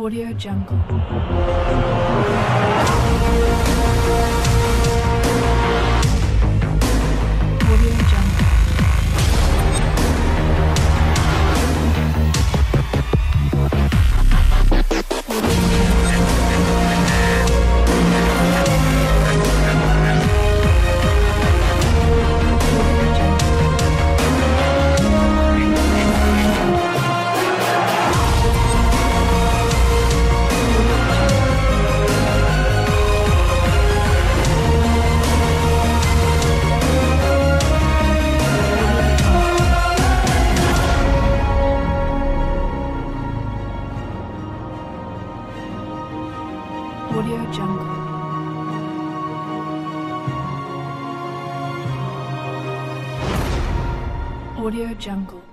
Audio Jungle. Audio Jungle. Audio Jungle. Audio Jungle.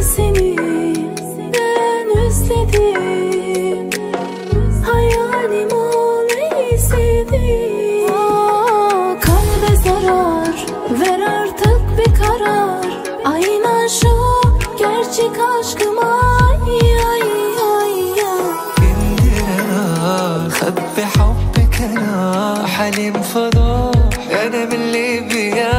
seni ben özledim. Hayalim ol istediğim. Kalbe zarar ver artık bir karar. Aynen şu gerçek aşkıma. خبي حبك انا حليم فضاح انا من ليبيا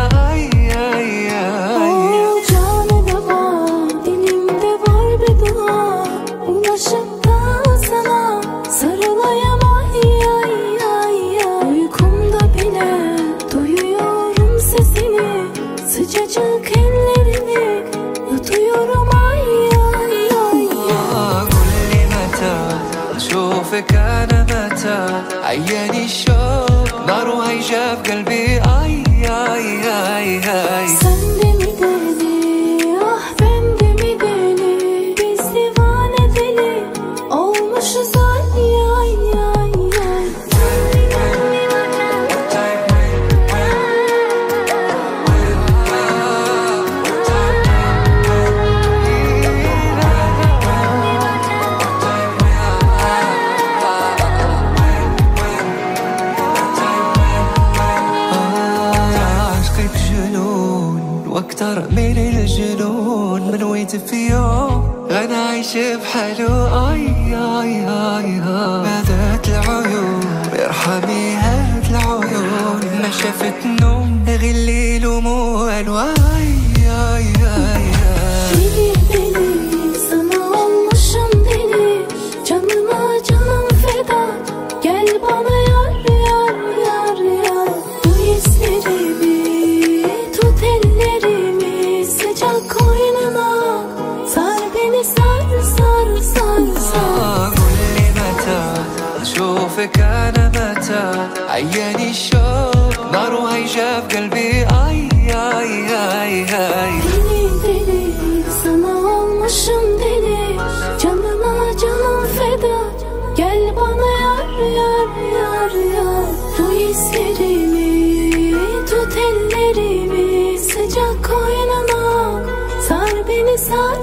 Canımda var, dilimde var bir dua. Ulaşıp da sana sarılayım Uykumda bile duyuyorum sesini. Sıcacık ellerini yutuyorum أشوفك أنا متى عياني الشوق نار وهيجة في قلبي Sen de mi deli, ah ben de mi deli. Biz divane deli olmuşuz واكتر من الجنون من ويت في يوم انا عايش بحاله ماذات العيون ارحمي هات العيون ما شافت نوم غير الليل وموال Deli deli sana olmuşum deli. Canıma canım feda. Gel bana yar. Bu hislerimi tut ellerimi. Sıcak koynuna sar beni sar. قول لي متى اشوفك انا متى عياني الشوق نار وهيجة في قلبي Deli deli sana olmuşum deli. Canıma canım feda. Gel bana yar. Bu hislerimi tut ellerimi. Sıcak koynuna sar beni sar.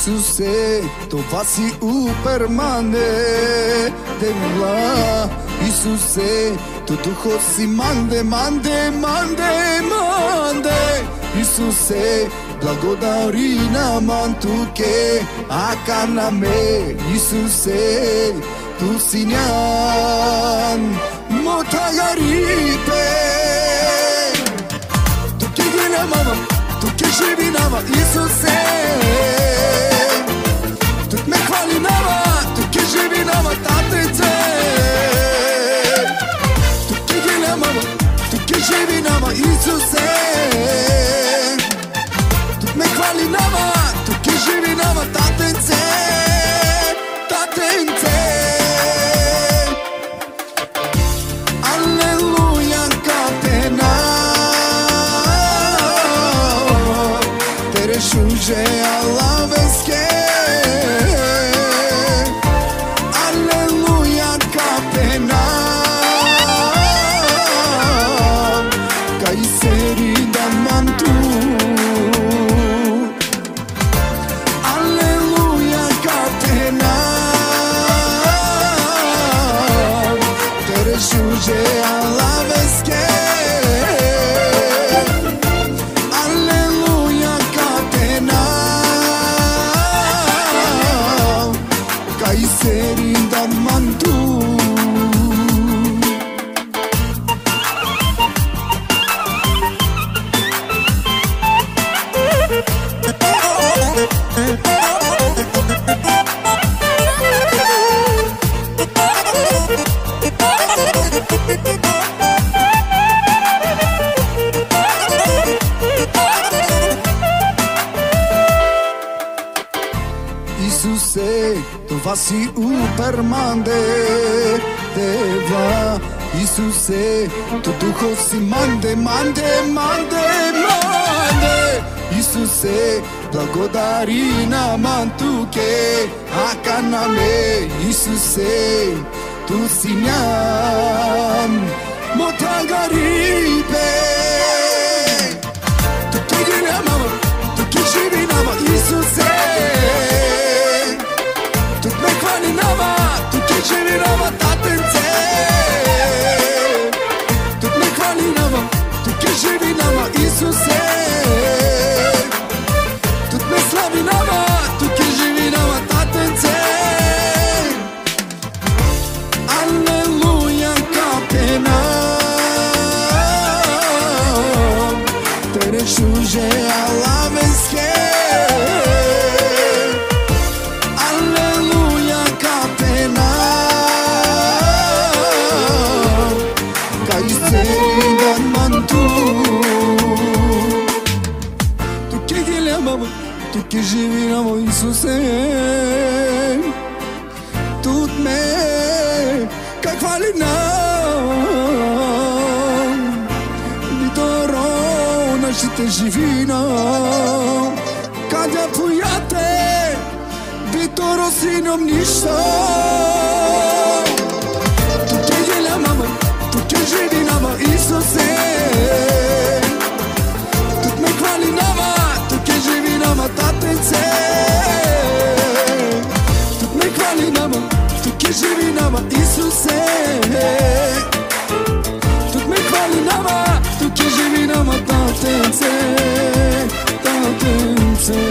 Isuse, tova si u permane devla. Isuse, tu duho si mande, mande, mande, mande. Isuse, blagodarina mantuke akana me. Isuse, tu sinyan motagaripe. Tu che gine mama, tu che živi nama, Isuse. Tu me hvali nama, tu che živi nama, Tatece. Tu che gine mama, tu che živi nama, Isuse. Tu me hvali nama, tu che živi nama, Tatece. Tatece. Alleluia capena. Šuže alaveske. Aleluja kapena. Kaj seri da mantu. Aleluja kapena. Tere šuže alaveske. Serindan mantu. Isuse, tova si u permande deva. Isuse, tu duho si mande, mande, mande, mande. Isuse, blagodarina mantuke akana me. Isuse, tu sinyan motagaripe. Tu che gine mama, tu che živi nama, Isuse. Tu me hvali nama, tu che živi nama, Tatence. Tu me hvali nama, tu che živi nama, Isuse. Tu me slavi nama, tu che živi nama, Tatence. Alleluia capena. Tere šuže alaveske. Tu che živi nama, Isuse. Tut me kaj hvali nam. Vitoro našite živina. Kad ja pujate, Vitoro sinom ništa. Tu che gine mama, tu che živi nama, Isuse. Tut me hvali nama, tu che živi nama, Tatence. Tu me hvali nama, tu che živi nama, Isuse. Tu me hvali nama, tu che živi nama, Tatence. Tatence.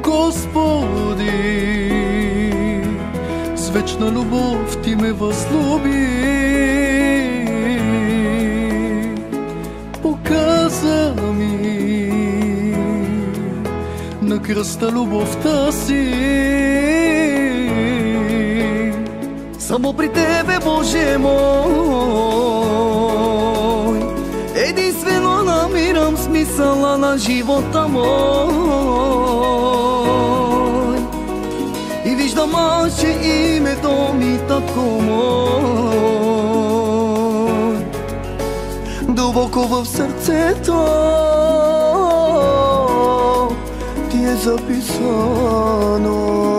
Господи, с вечна любов Ти ме възлюби. Показа ми на кръста любовта си. Само при Тебе, Боже мой, единствено намирам смисъла на живота мой. И виждам аз, че името ми татко мой дълбоко в сърцето Ти е записано.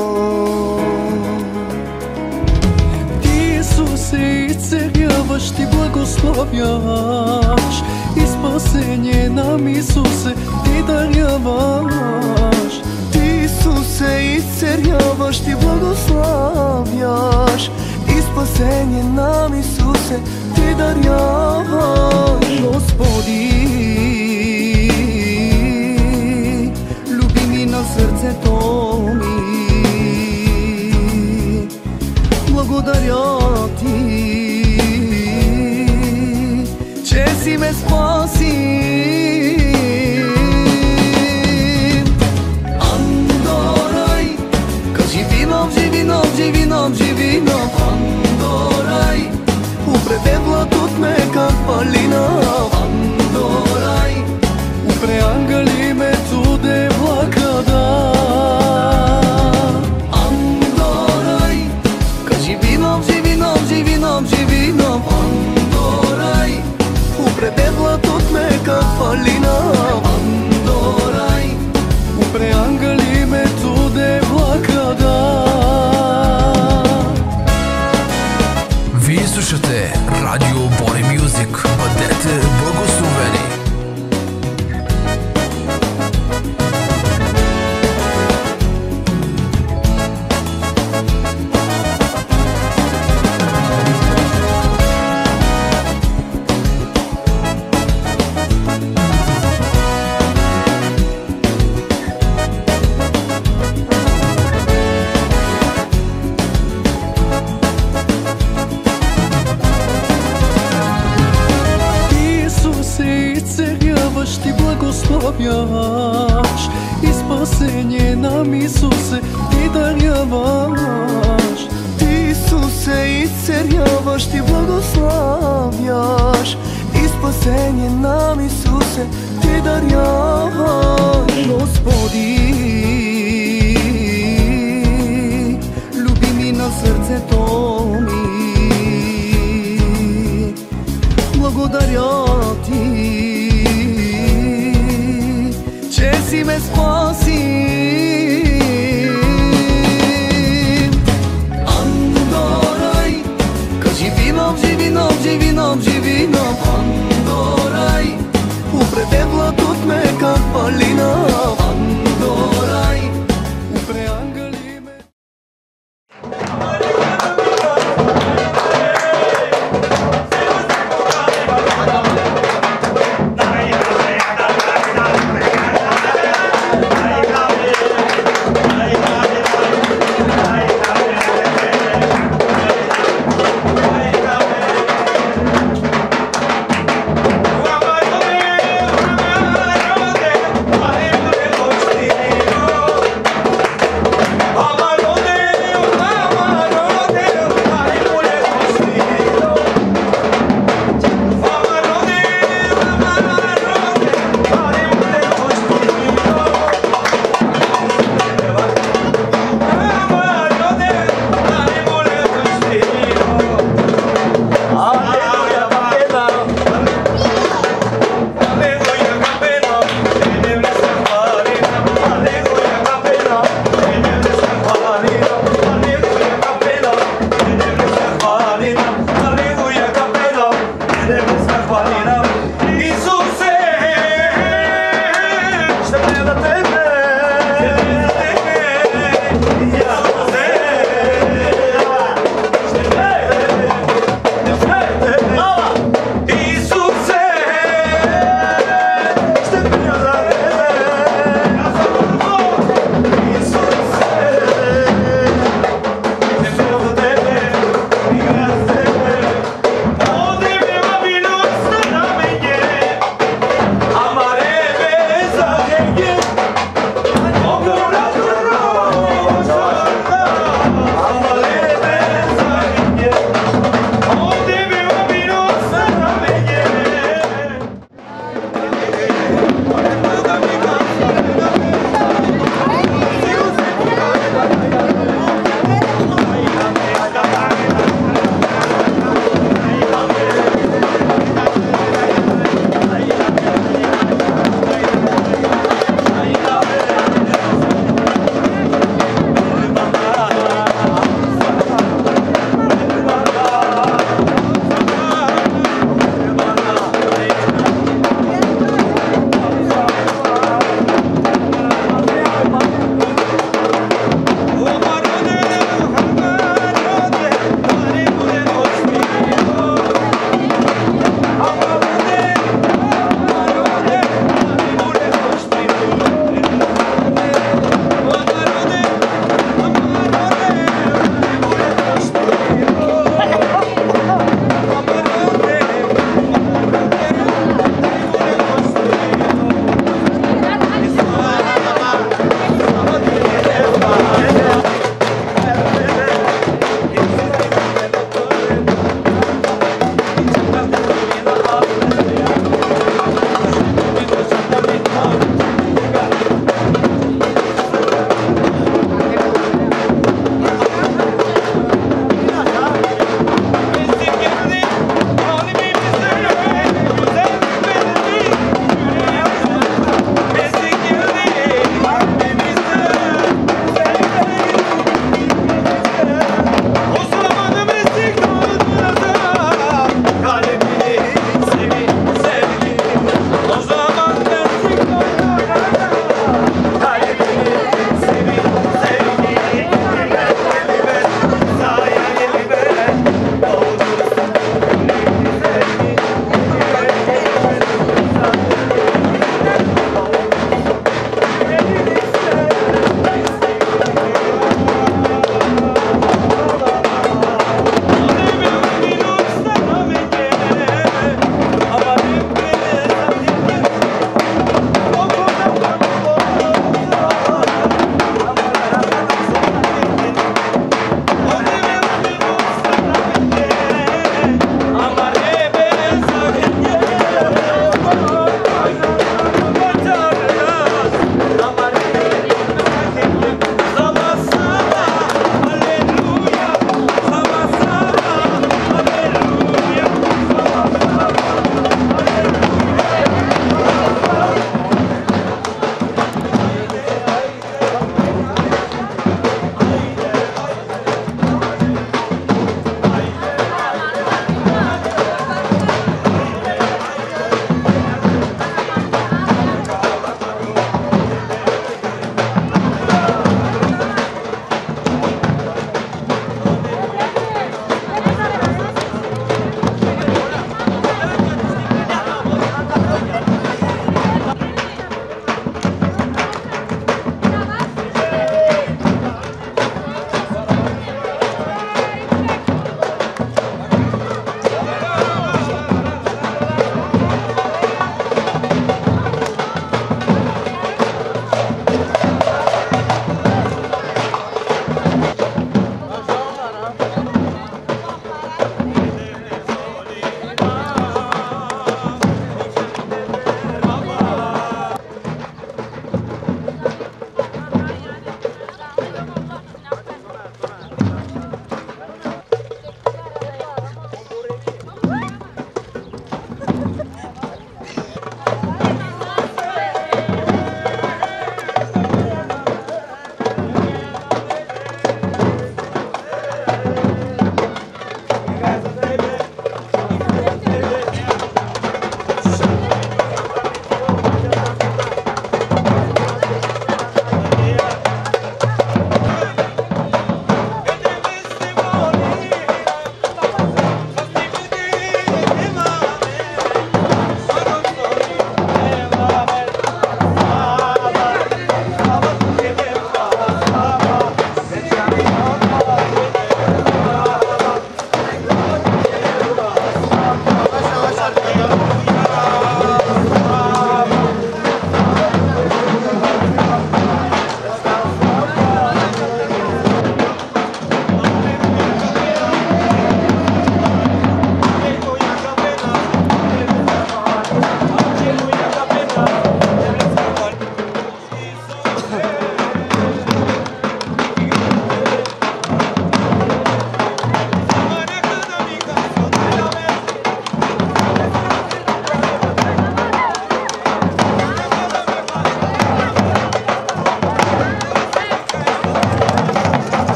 И царяваш, Ти благословяш, и спасение нам, Исусе, Ти даряваш. Ти, Исусе, и царяваш, Ти благословяш, и спасение нам, Исусе, Ти даряваш. Господи, любими на сърцето ми, благодаря Ти, че си ме спаси. Андорай, кажи винам, живинам, живинам, живинам. Андорай, упре блатот ме как палина. Андорай, упре ангели ме туде влакада. Живинам, живинам, Андорай, упре блатот ме как палина. Андорай, упре ангели ме туде влакада. Вие слушате Радио Boni Music. Бъдете благословени! Ти благословяш, и спасение нам, Исусе, Ти даряваш. Ти, Исусе, и царяваш, Ти благословяш, и спасение нам, Исусе, Ти даряваш. Господи, любими на сърцето ми, благодаря Ти, че си ме спаси. Андорай, кажи винам, живинам, живинам, живинам. Андорай, упре блатот ме как палина.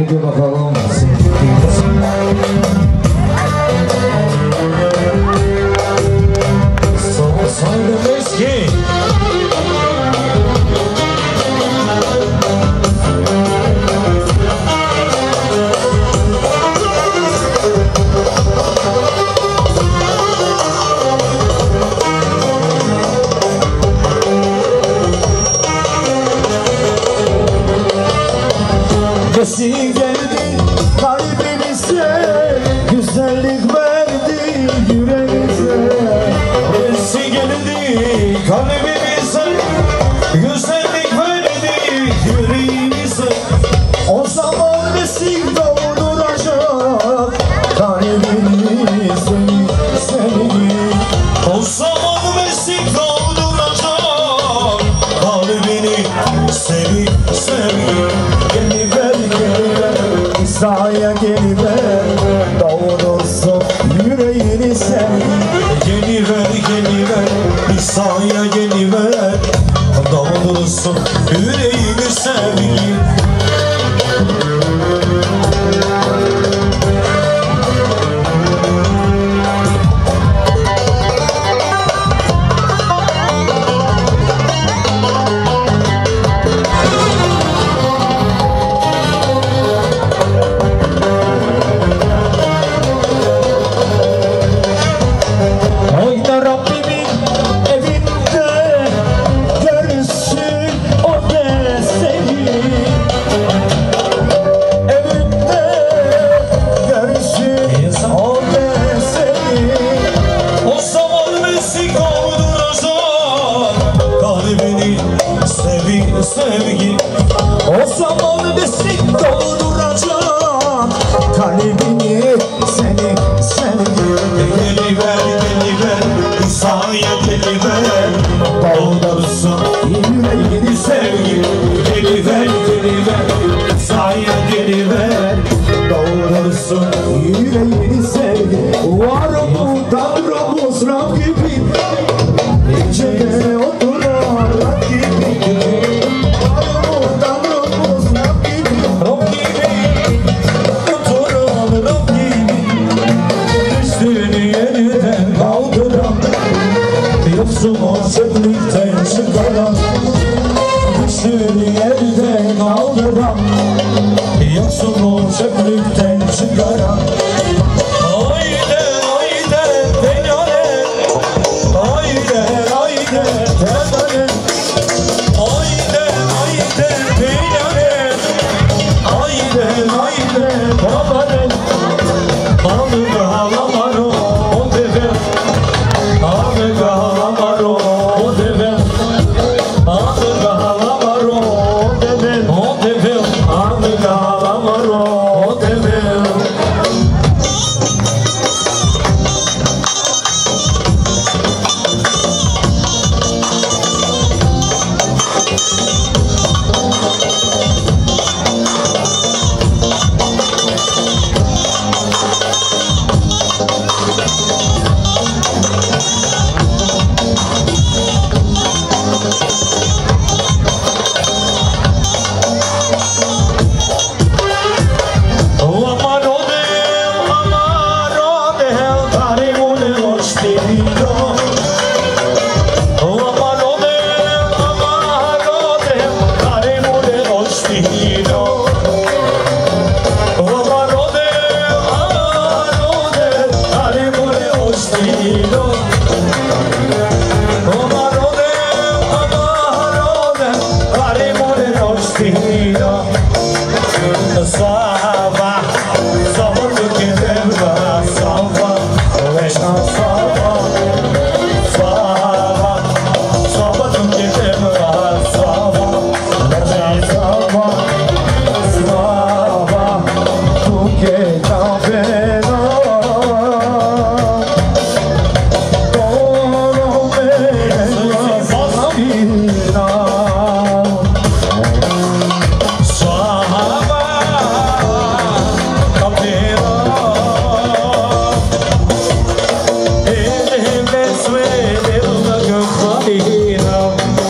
Haydi bakalım. Saydım eski. Sesi geldi kalbimize, güzellik verdi yüreğimize. Sesi geldi kalbimize, güzellik verdi yüreğimize. O zaman vesik dolduracak kalbimizi sevgi. O zaman vesik dolduracak kalbini sevgi. İsa'ya geliver, doğurursun yüreğini sevgi. Geliver, İsa'ya geliver, doğurursun yüreğini sevgi. Sevgi, o zaman vesik dolduracak kalbini seni sevgi. Geliver, İsa'ya geliver, doldursun yüreğini sevgi. Geliver, İsa'ya geliver, doldursun yüreğini sevgi. Var mı Tanrımız Rabbim, gecede oturan Rabbim. Yoksun o çöplükten çıkaran, düştüğünü yerden kaldıran. Yoksun o çöplükten çıkaran. Haydi tenane, haydi tenane, haydi tenane, haydi tenane. Ağlı ağlamaro o deve, ağlı ağlamaro o deve, ağlı ağlamaro o deve, ağlı ağlamaro o deve.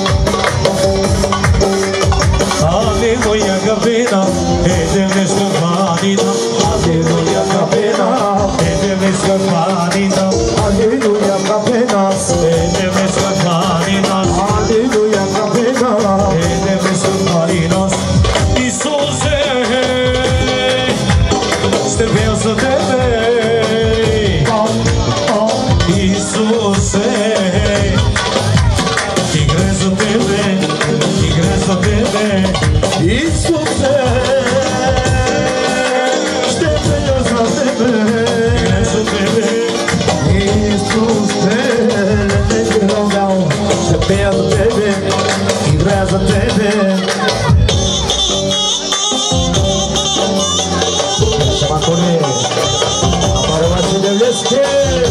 Aleluia, Gavina, viață de mei Iisuse Igreja TV Igreja TV Iisuse Ștepe viața de mei Igreja TV Iisuse Ștepe viața TV Igreja TV Matone, apare Vasilevski.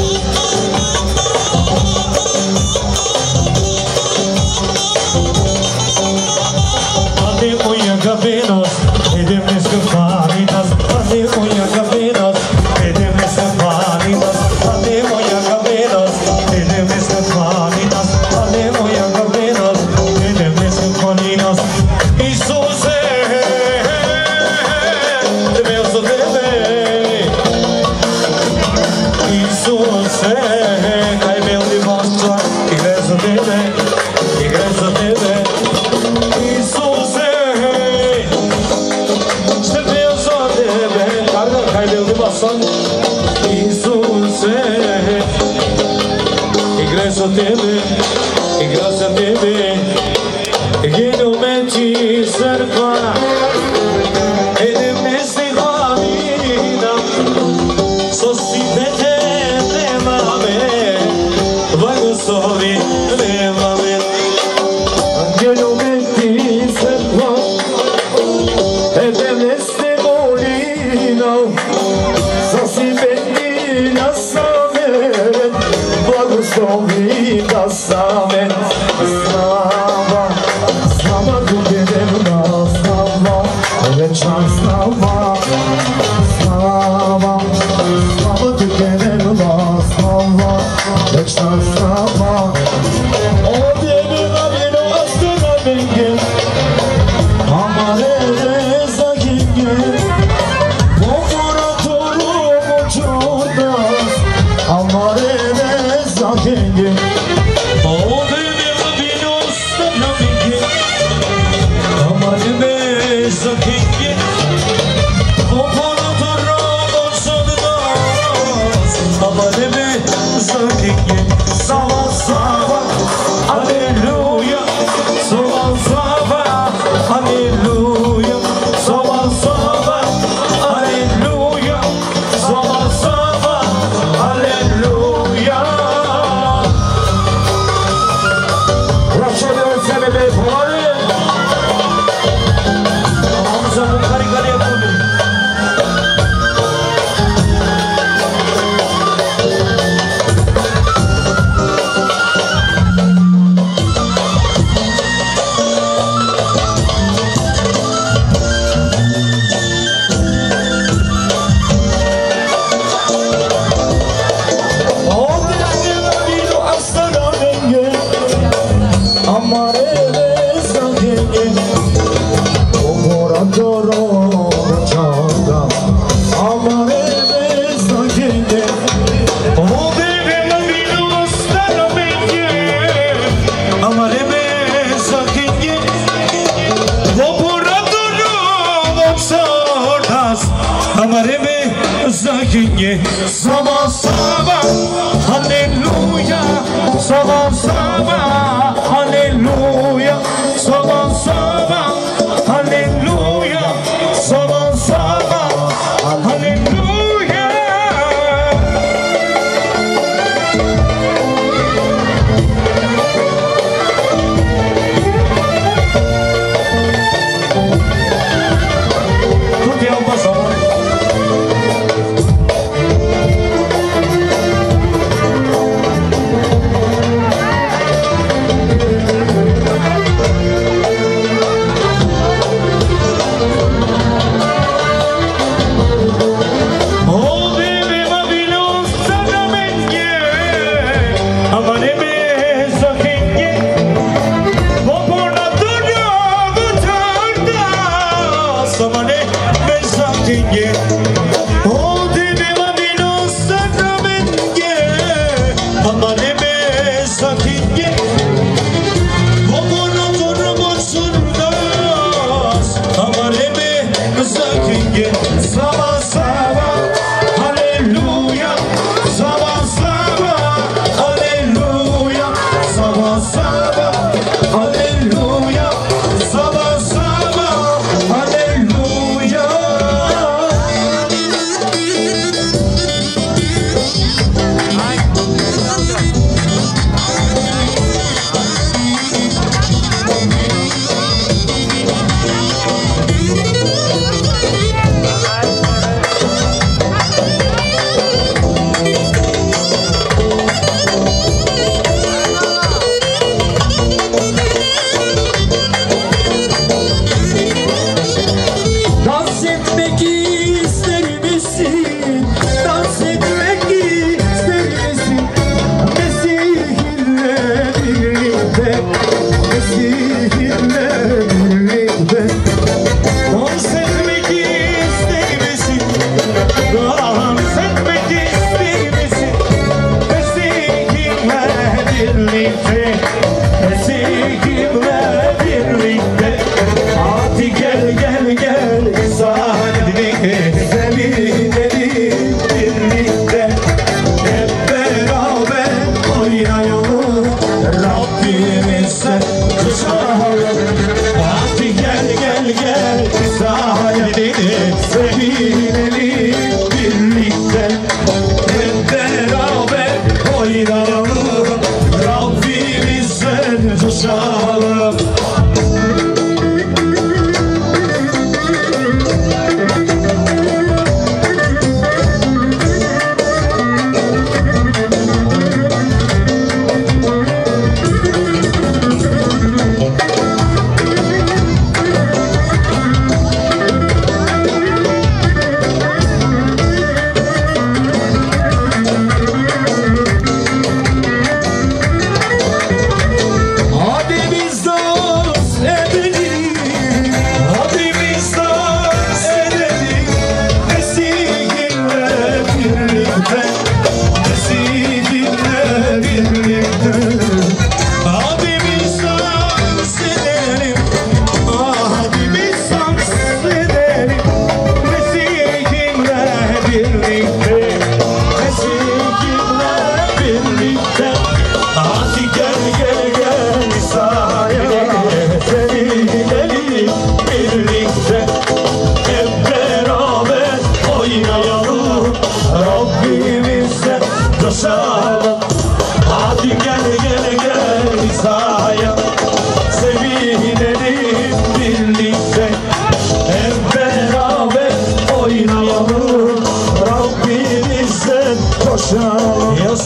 Adi uia gabinos, edem nescaparitas. Adi uia gabinos, edem nescaparitas. Adi uia gabinos, edem nescaparitas. Adi uia gabinos, edem nescaparitas. Iisuse. Iisuse, cai meu de voastră, Igreja TV, Igreja TV, Iisuse, știu viața TV, cai meu de voastră, Iisuse, Igreja TV, Igreja TV, Ghidu meci sărba, edem neste hamina, sosi bete Sovi levame Angelo metti serva Edem neste molino Sosi bendina samet Благослови да самет Слава, слава Духовна, слава Вечна слава Слава, слава Духовна, слава Вечна слава Одене на вино остана бенге Амаре загинге Покоратору мочордас Amare zakenge Odene na vino ostana benge Amare zakenge Покоратору мочордas Amare zakenge Sava, sava, aleluia Sava, sava, aleluia Sava, sava, aleluia Sava, sava, aleluia Raşo'da ölsene be fuarı Hamza Bukhari gale yapalım Sava, sava, aleluia Sava, sava, aleluia Sava, sava, aleluia Sava, sava, aleluia Tutti a un passo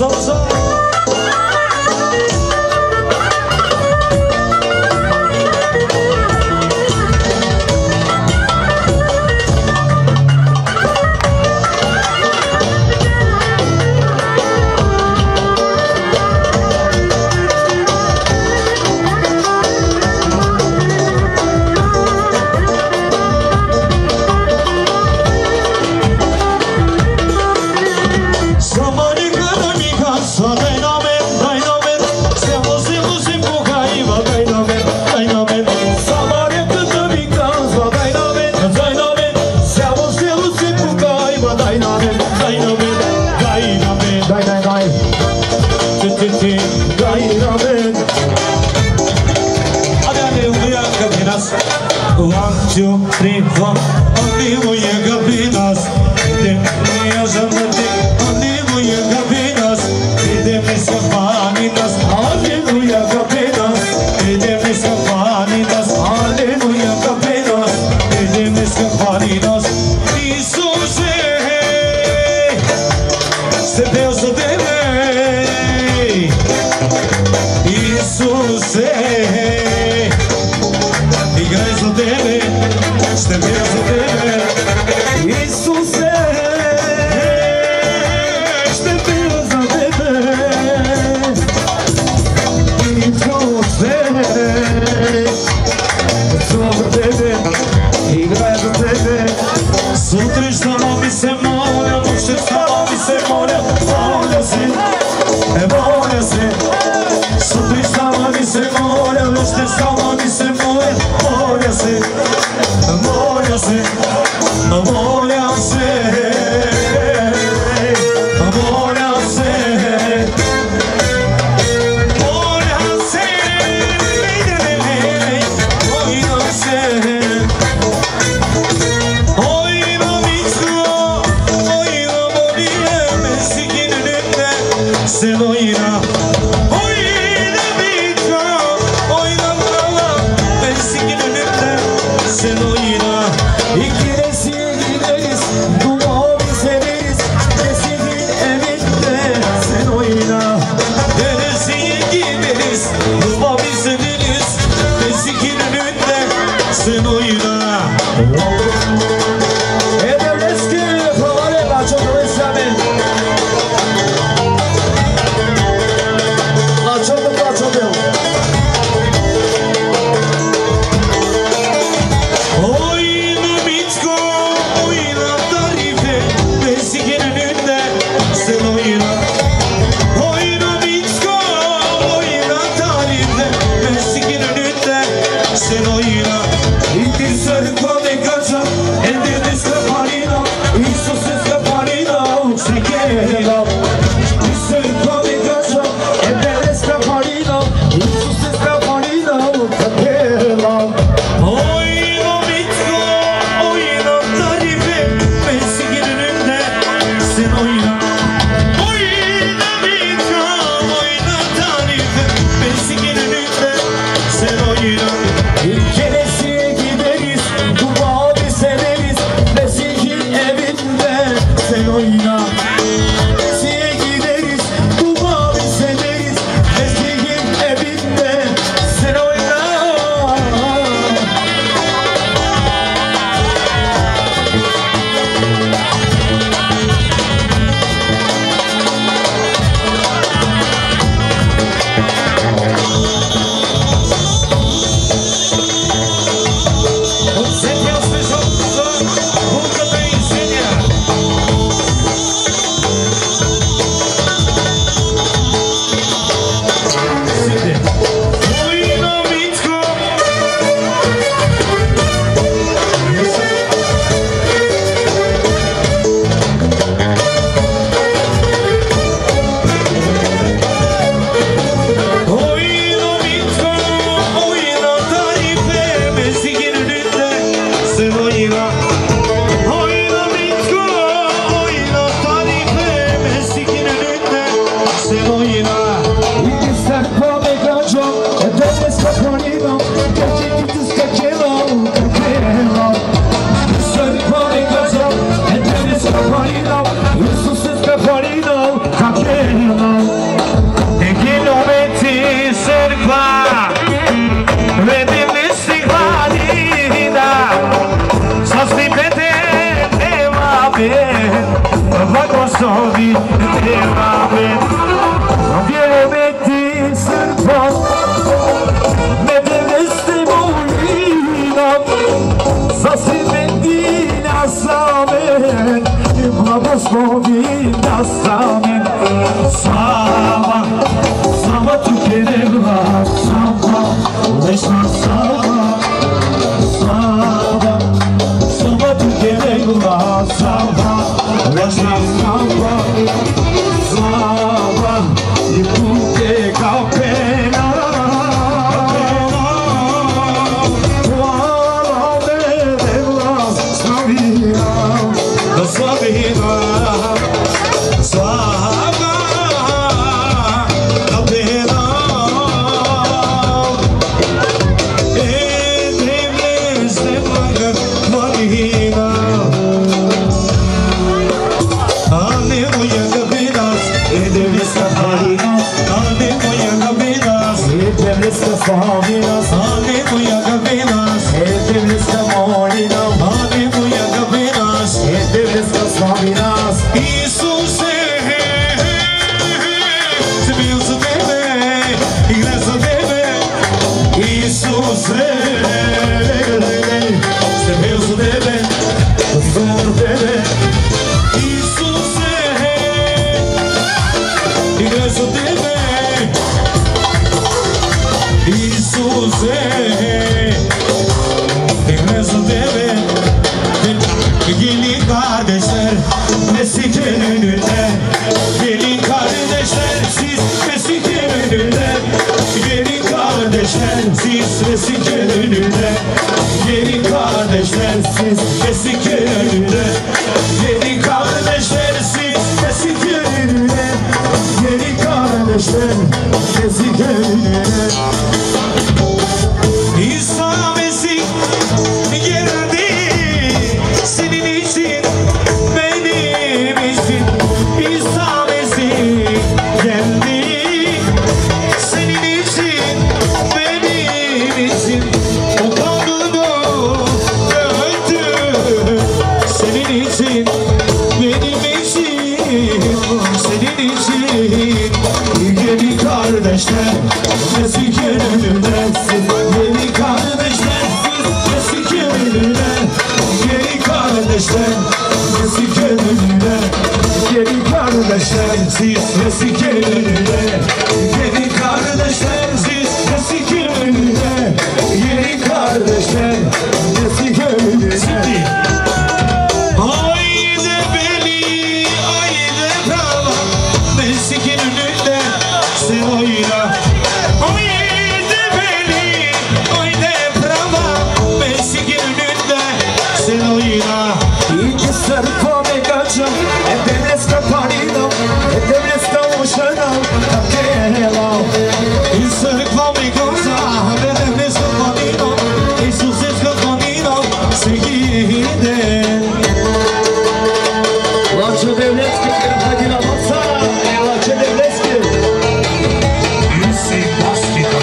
salsa. One, two, three, four. Only voy capinas. Only voy capinas. De mis campanitas. Only voy capinas. De mis campanitas. Only voy capinas. De mis campanitas. Iisus, se Deus o teme. Iisus, igreja dele, este Deus dele, Iisuse, este Deus dele, Iisuse, sobre dele, igreja dele. Sutra stava mi se molja, noće stava mi se molja, molja se, molja se. Sutra stava mi se molja, noće stava mi se molja. Molja se, molja se, molja se, molja se, molja se, molja se. Oyna mitko, oyna molije, mesikin önünde sen oyna. Oyna mitko, oyna brava, mesikin önünde. Sen oyna, ikilesiye gideriz, duamı severiz, Mesih'in evinde. Sen oyna, deresiye gideriz, duamı severiz, Mesih'in önünde. Sen oyna. Ederleski, favore, faccio dove siamo. Faccio Deus. Sen oyna, indir sarı kone kaça, ende destra parina, Iisus destra parina, se queda. Sarı kone kaça, ende destra parina, Iisus destra parina, se queda. Oyna mitko, oyna tarife, Mesih'in önünde, sen oyna. Oyna mitko, oyna tarife, Mesih'in önünde, sen oyna. Keresiye gideriz, duamı severiz, Mesih'in evinde. Sen oyna. Keresiye gideriz, duamı severiz, Mesih'in evinde. Sen oyna. Você tem os beijos, nunca tem insignia. sobi Deramen Vjeroveti srpa Me devesti molinam Sasvim medina samen I blagoslovim da samen Slava, slava tu kereva Slava, lešna slava Slava, slava tu kereva Slava, lešna slava Slava, i puke kapena Hvala medeva slaviram Da slaviram Slava kapena Edremne zdemaga kvarina Ane moja gabinas Edevliska kvarina Ane moja gabinas Edevliska slavinas Ane moja gabinas Edevliska molina Ane moja gabinas Edevliska slavinas Isuse Sebil za tebe Igra za tebe Isuse Sebil za tebe Zbog tebe Isuse Igra za tebe Isuse Igra za tebe Gelin kardeşler Mesik'in önünde Gelin kardeşler siz Mesik'in önünde Gelin kardeşler siz Mesik'in önünde Gelin kardeşler siz Mesik'in önünde Gelin kardeşler siz Mesik'in önünde Gelin kardeşler Mesik'in önünde İsa Mesih geldi senin için benim için İsa Mesih geldi senin için benim için o kanını döktü senin için benim için senin için gelin kardeşler Mesih'in önünde siz gelin kardeşler siz Mesih'in önünde gelin kardeşler Mesih'in önünde gelin kardeşler siz Mesih'in önünde gelin kardeşler siz Mesih'in önünde gelin kardeşler Mesih'in önünde Haydi beni haydi bravo Mesih'in önünde sen oyna Haydi beni haydi bravo Mesih'in önünde sen oyna İki srpa me gađam Edevljeska parina Edevljeska ušana Kakela I srpa me gađam Edevljeska parina Isuseska parina Segide Lače Devljetski Kadina Mosara Lače Devljetski Isi Baskita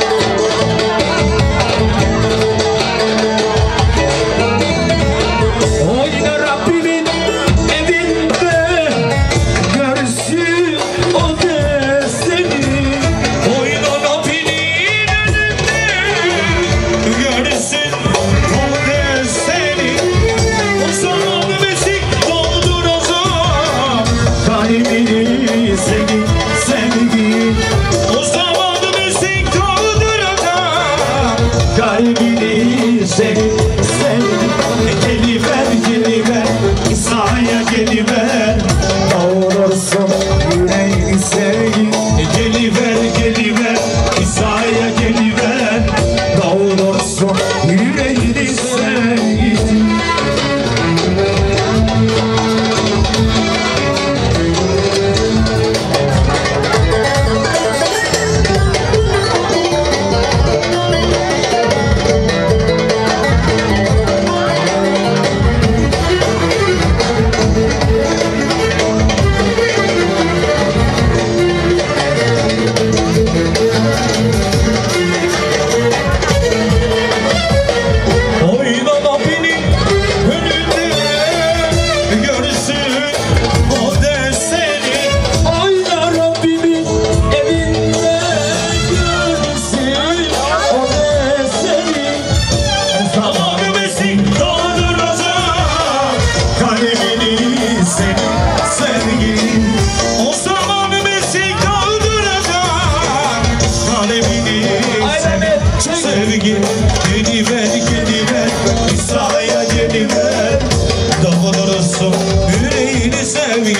Oyna Rabbimin evinde görsün o destini Oyna Rabbimin önünde görsün o destini O zaman Mesih dolduracak kalbini sevgi sevgi O zaman Mesih dolduracak kalbini sevgi sevgi Geliver İsa'ya geliver Doğurursun yüreği sevgi Geliver İsa'ya geliver Doğurursun yüreğini sevgi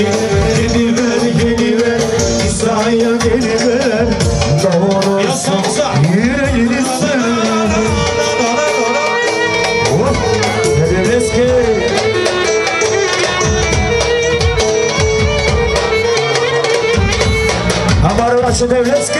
geliver İsa'ya geliver Doğrusu yüreğini sen Eski Hamaru Açı Devletski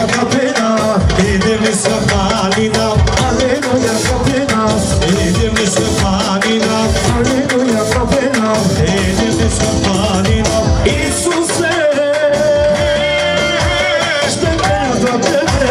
kapena, elimi sıfalina. Aleluya kapena, elimi sıfalina. Aleluya kapena, elimi sıfalina. İsuse, işte ben kapena.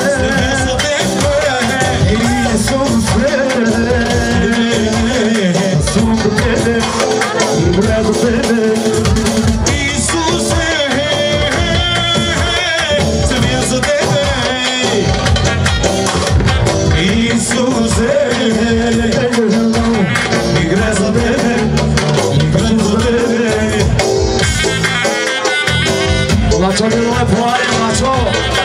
Macho, you want to party, macho?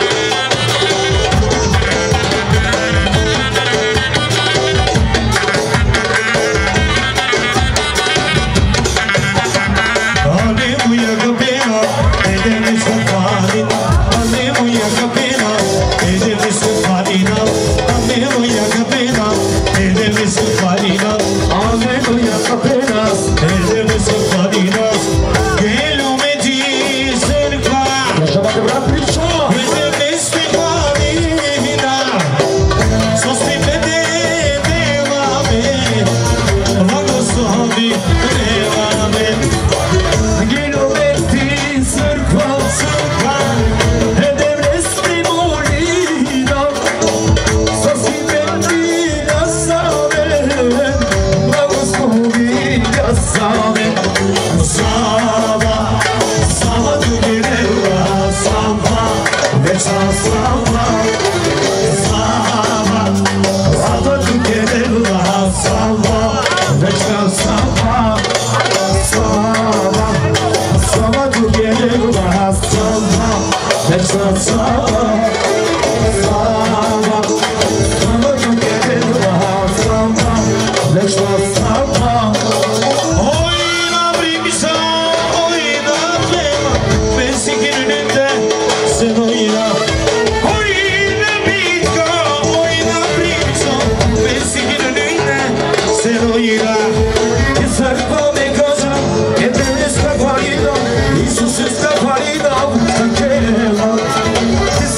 Aleluya kapena, elimi sıfalina. Aleluya kapena, elimi sıfalina. Aleluya kapena, elimi sıfalina. Aleluya kapena, elimi sıfalina. Gelo me cerca, elimi sıfalina. Sospite devame, vado sobi devame. Gelo me cerca, elimi molina. Sospite devame, vado sobi devame. Sava, sava tu querela, sava, deixa sava, sava, sava tu querela, sava, deixa sava, sava, sava tu querela, sava, deixa sava, sava, sava tu querela, sava, deixa sava. Isso se está valendo,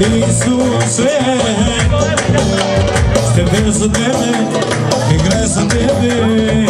Iisuse, te vezi să teme, e grea să teme.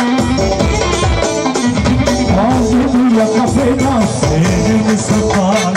Café,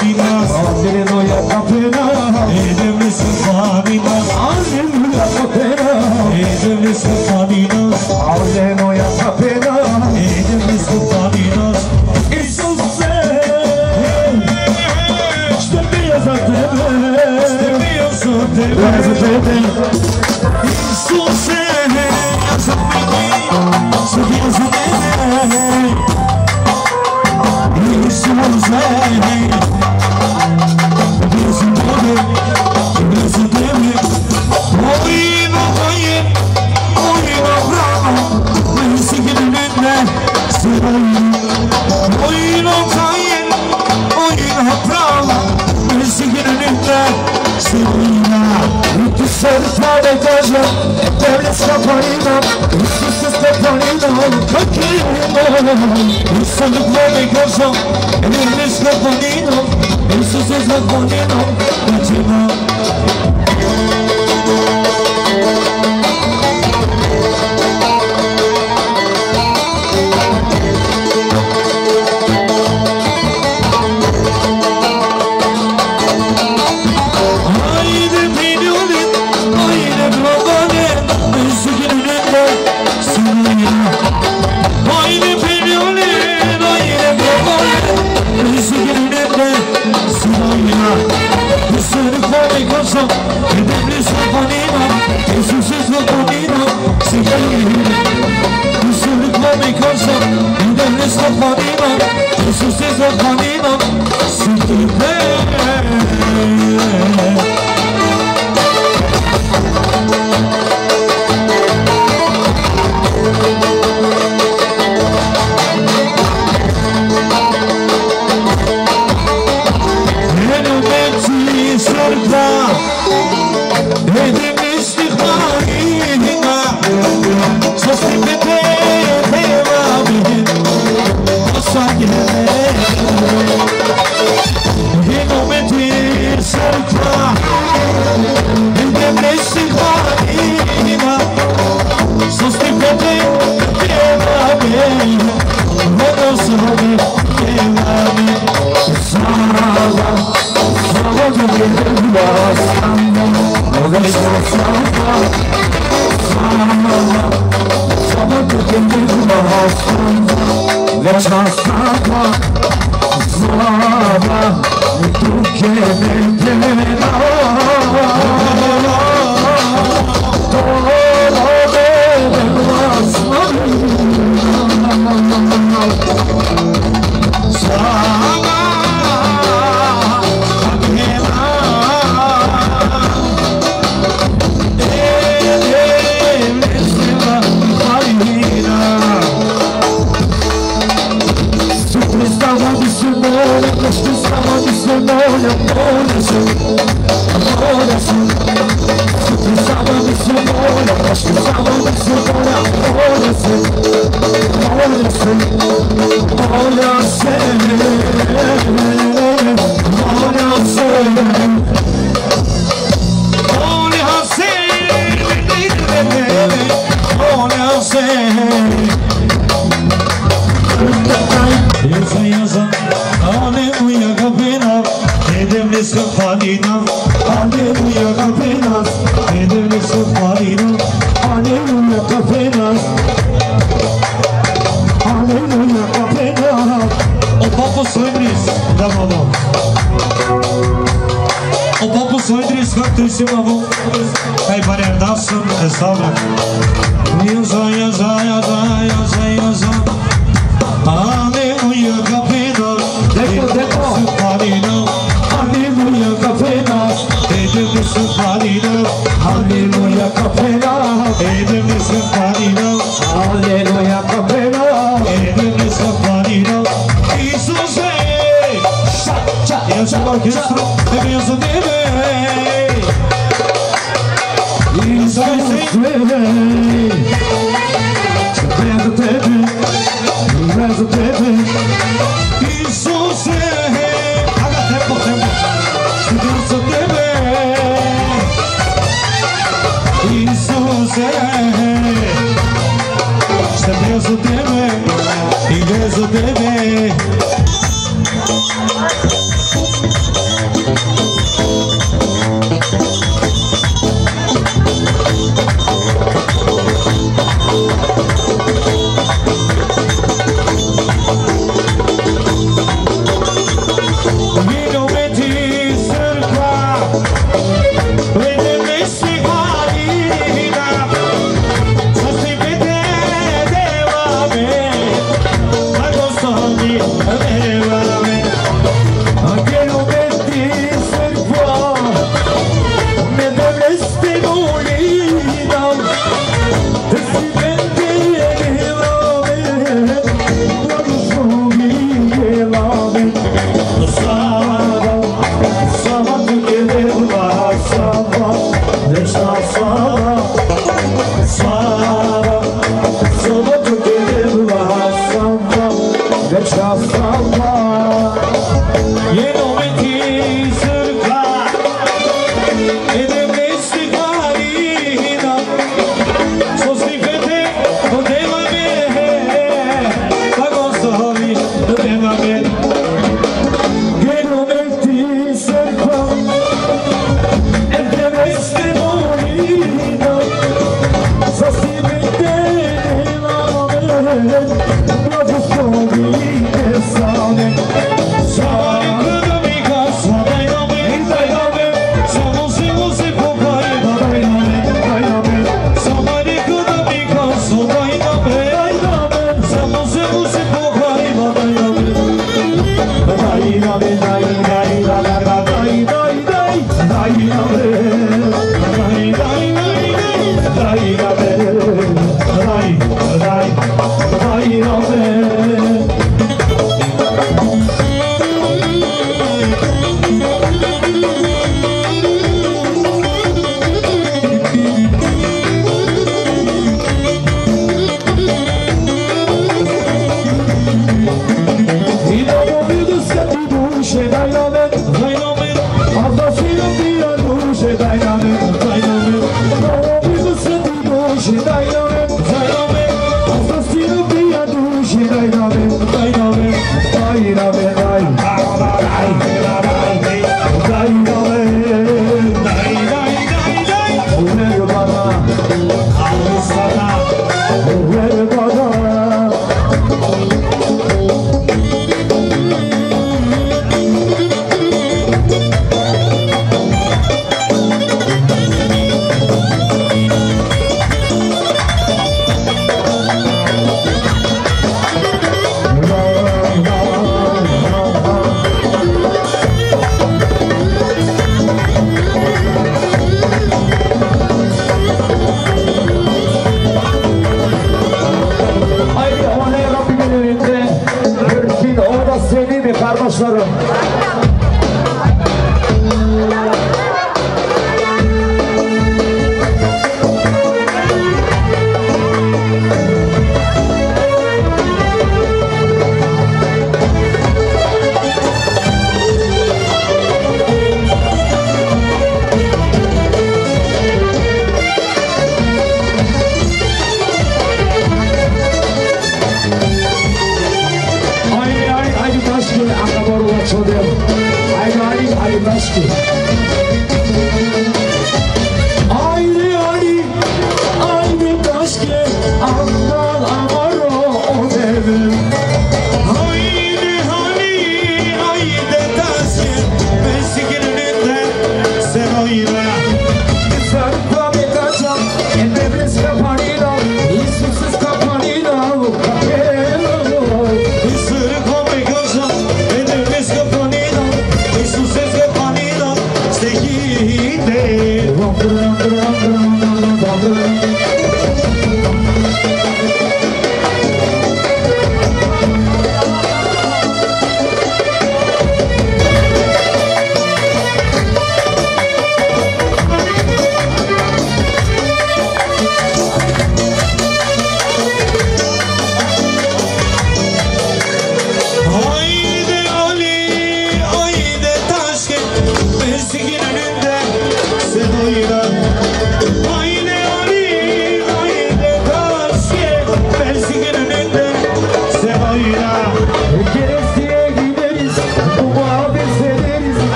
Stay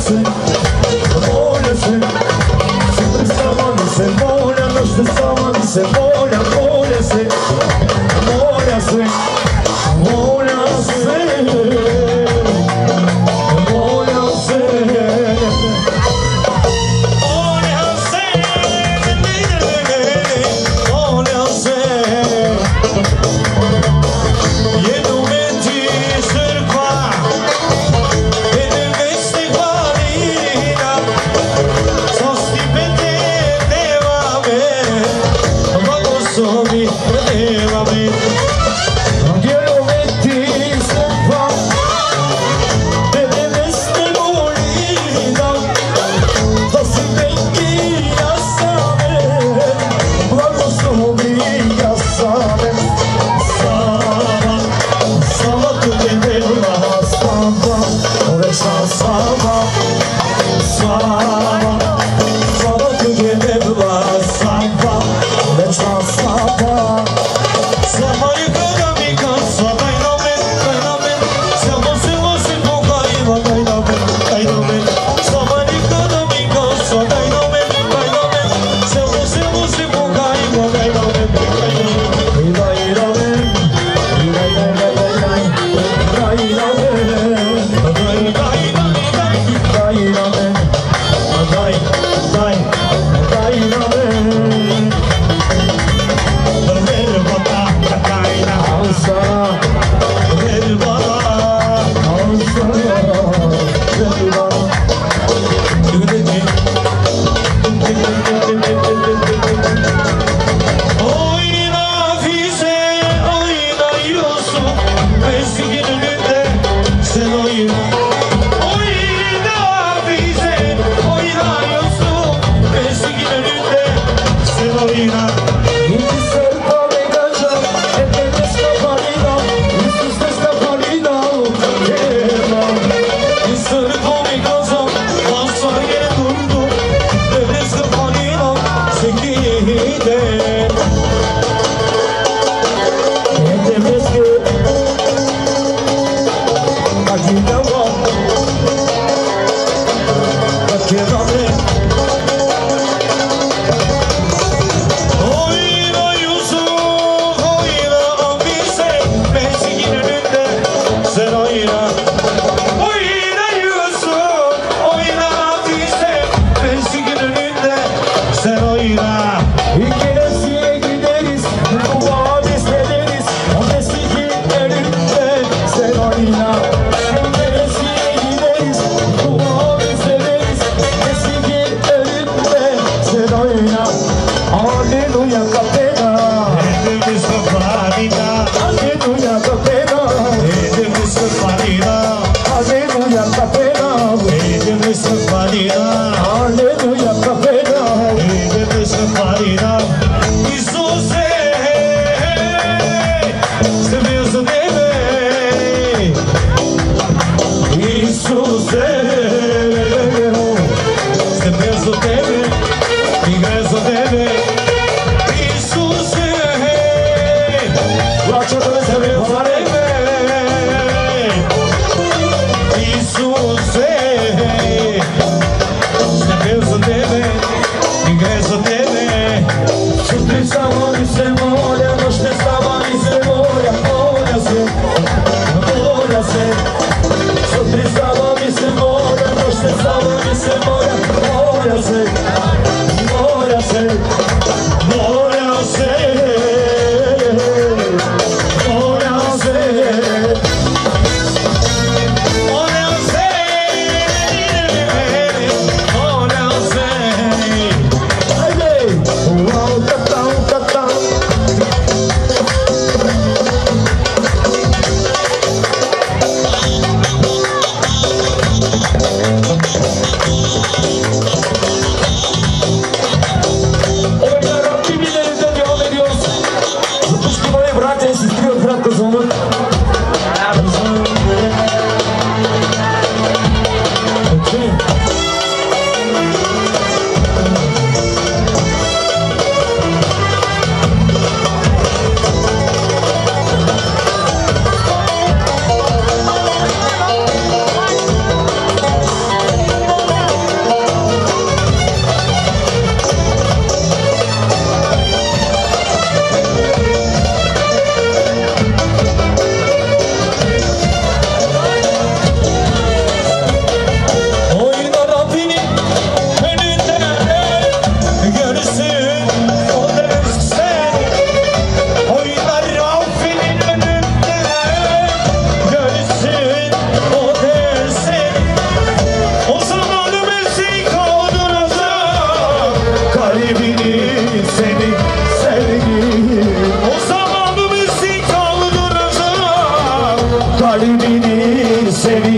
Sorpresa, mi se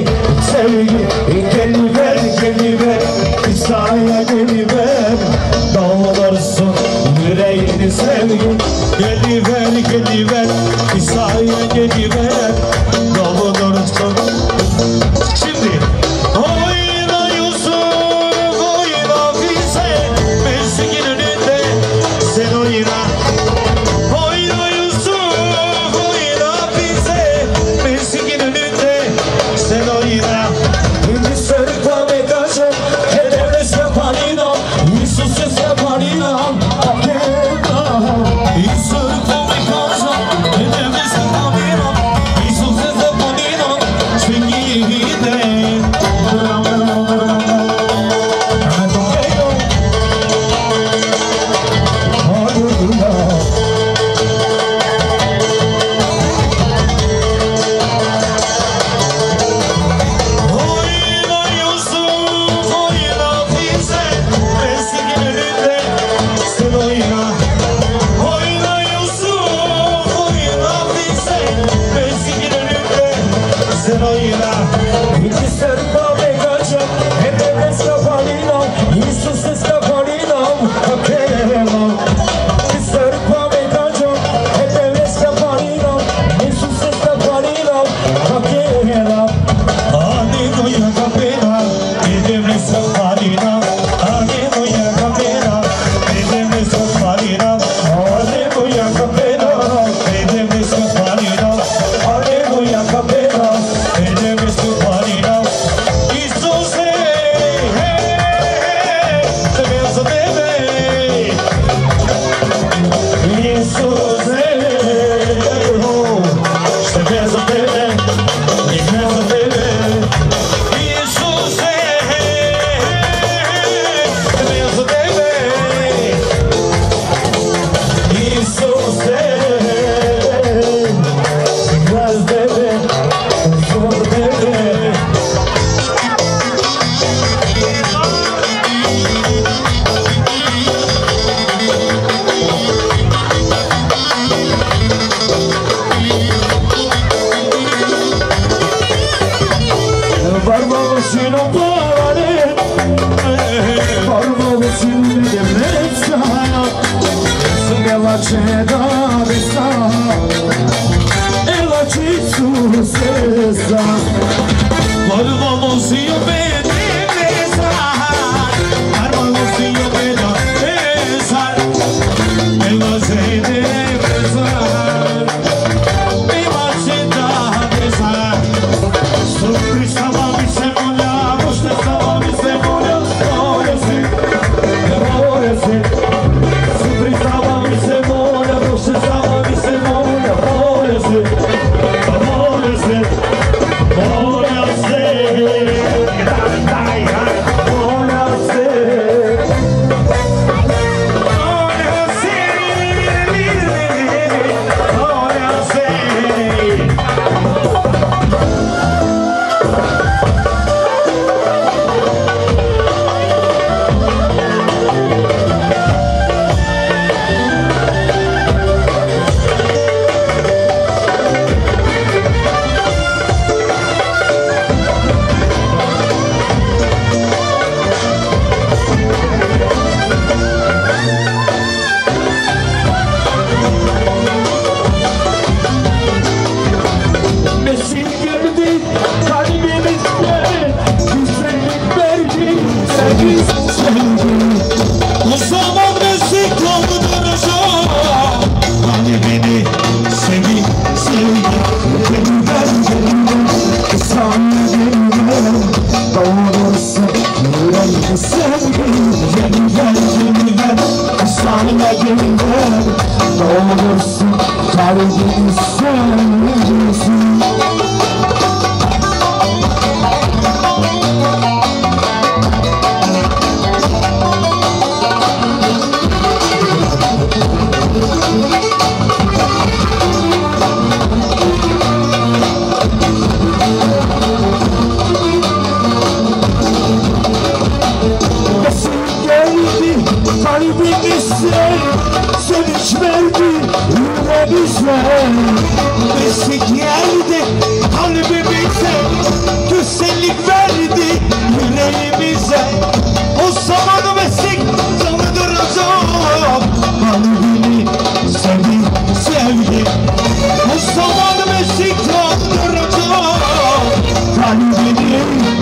sevgi geliver geliver İsa'ya geliver dağlarsın yüreğini sevgi geliver geliver İsa'ya geliver dağlarsın. Şimdi oyna Yusuf oyna bize Mesih'in önünde sen oyna. Oyna Yusuf oyna bize Mesih'in önünde sen oyna. Quindi cerca me caso e deve separino Isus se separino cerca me caso e deve separino Isus se separino Svingide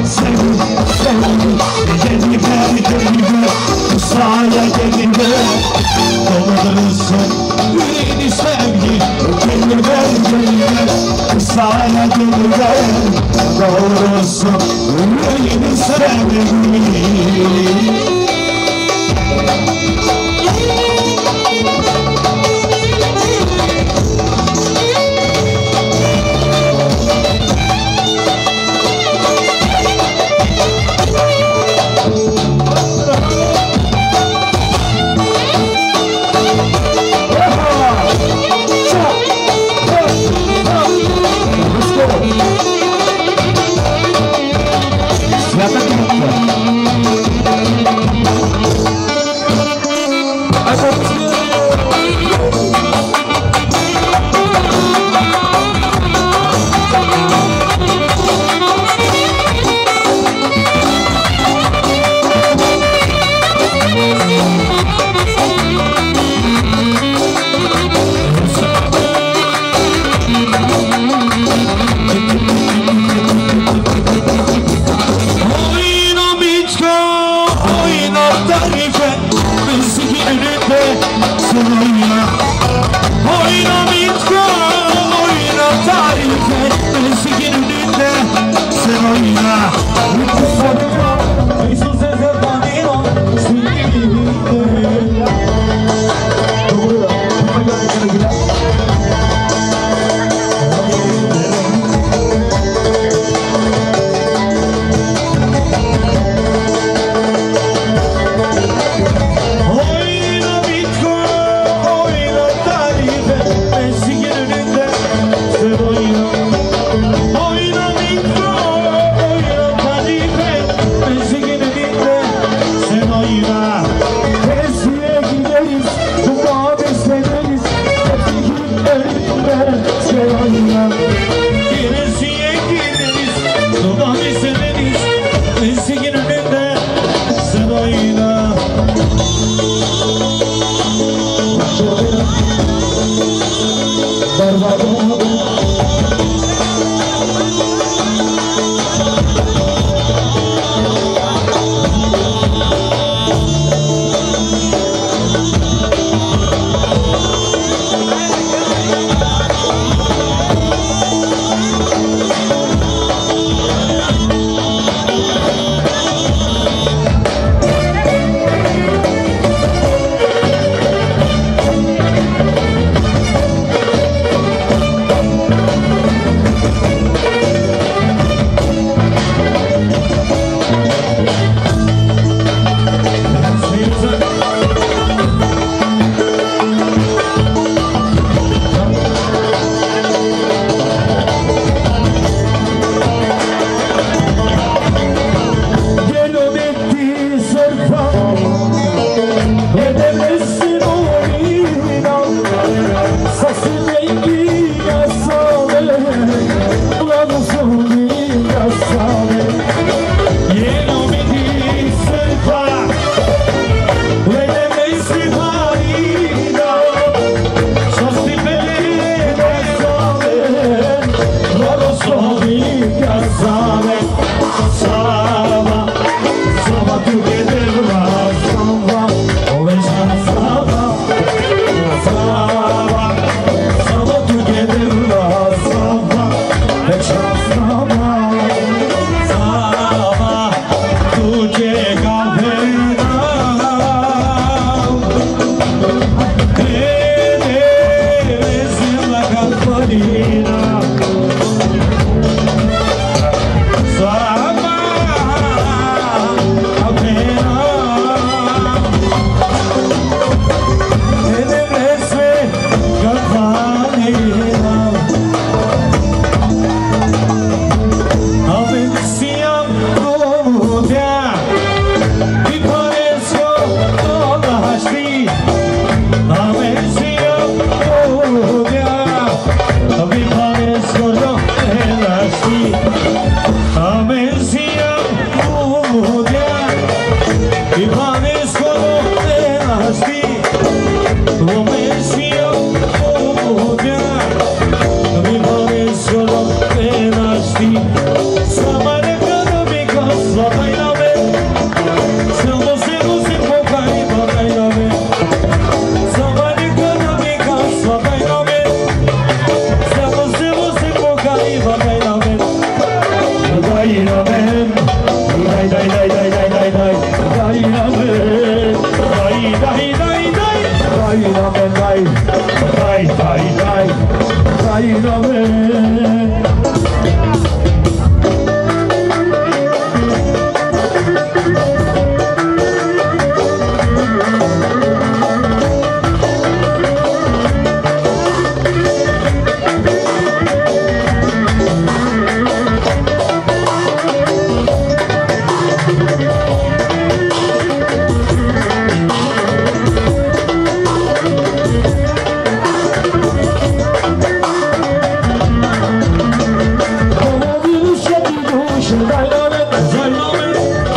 seni, seni Geliver, kusaya geliver Doldurursun yüreğini sevgi Geliver, kusaya geliver Doldurursun yüreğini sevgi Свято-крепко.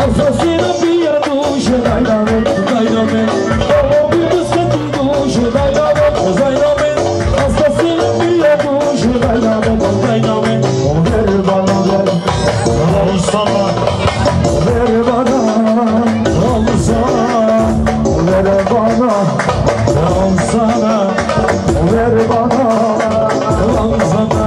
Assassino via duce, dynamit, dynamit. Oh, we just get to duce, dynamit, dynamit. Assassino via duce, dynamit, dynamit. Ver bana ver, al sana. Ver bana, al sana. Ver bana, al sana. Ver bana, al sana.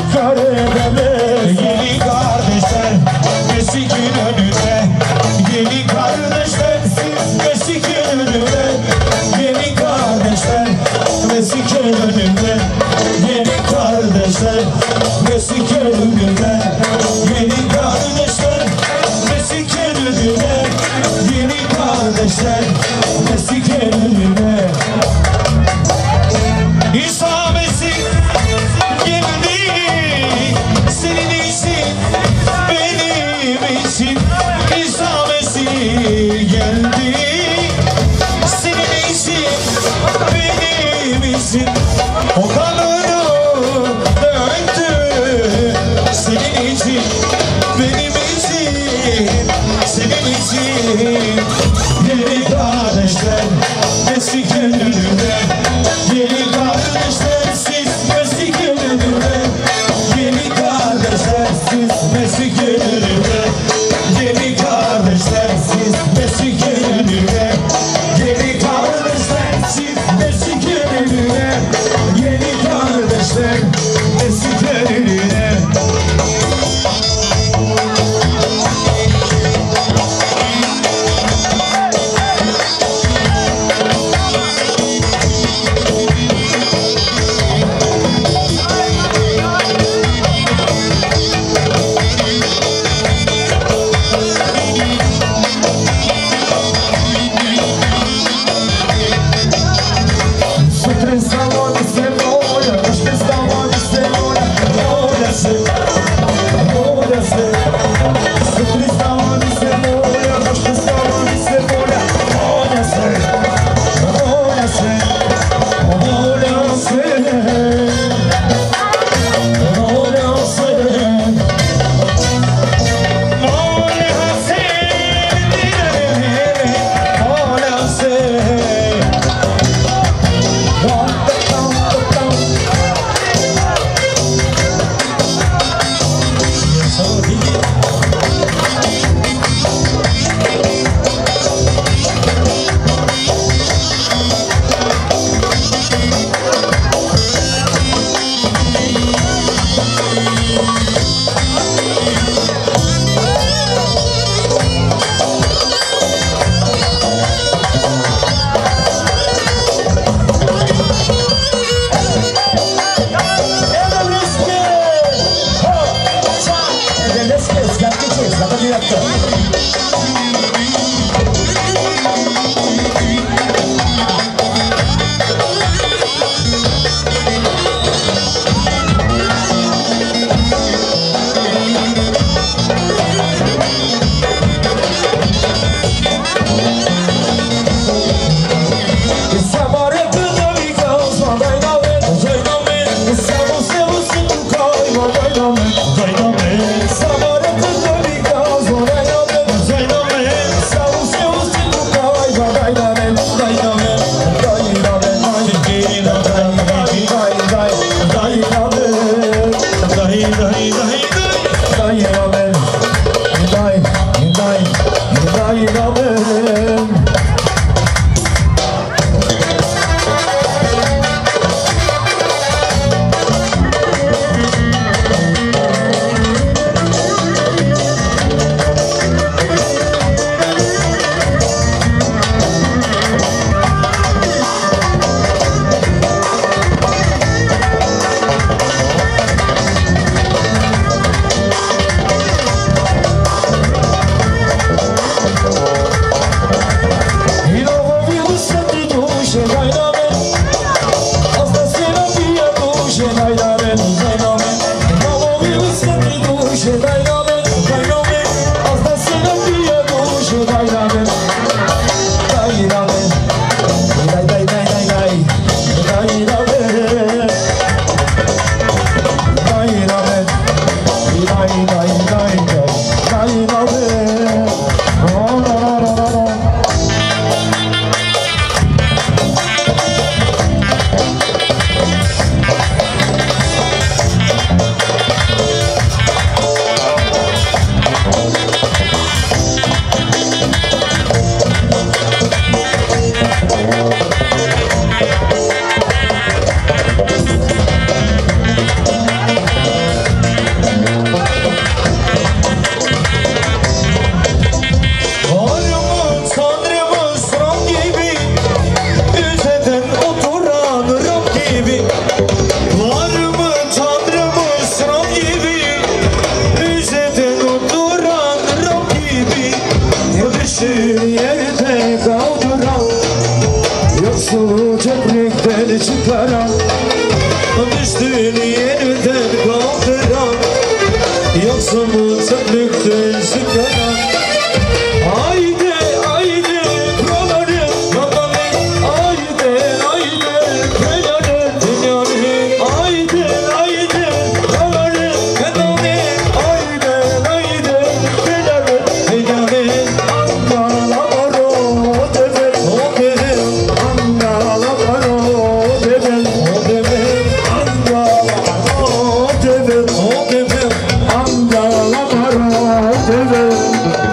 Karadeniz Gelin kardeşler Mesikin önüne Gelin kardeşler Mesikin önüne Gelin kardeşler Mesikin önüne Gelin kardeşler Mesikin önüne Gelin kardeşler Mesikin önüne Gelin kardeşler Mesikin önüne İsa Mesih geldi senin için benim için İsa Mesih geldi senin için benim için o kanını döktü senin için benim için senin için gelin kardeşler çıkaran, düştüğünü yeniden kaldıran, yoksa mı çöplükten çıkaran. Haydi haydi buraları bakalım, haydi haydi buraları dünyanın, haydi haydi buraları bakalım, haydi haydi buraları dünyanın. Angalamaro devel, o devel, angalamaro devel, o devel, angalamaro devel, o devel, angalamaro devel.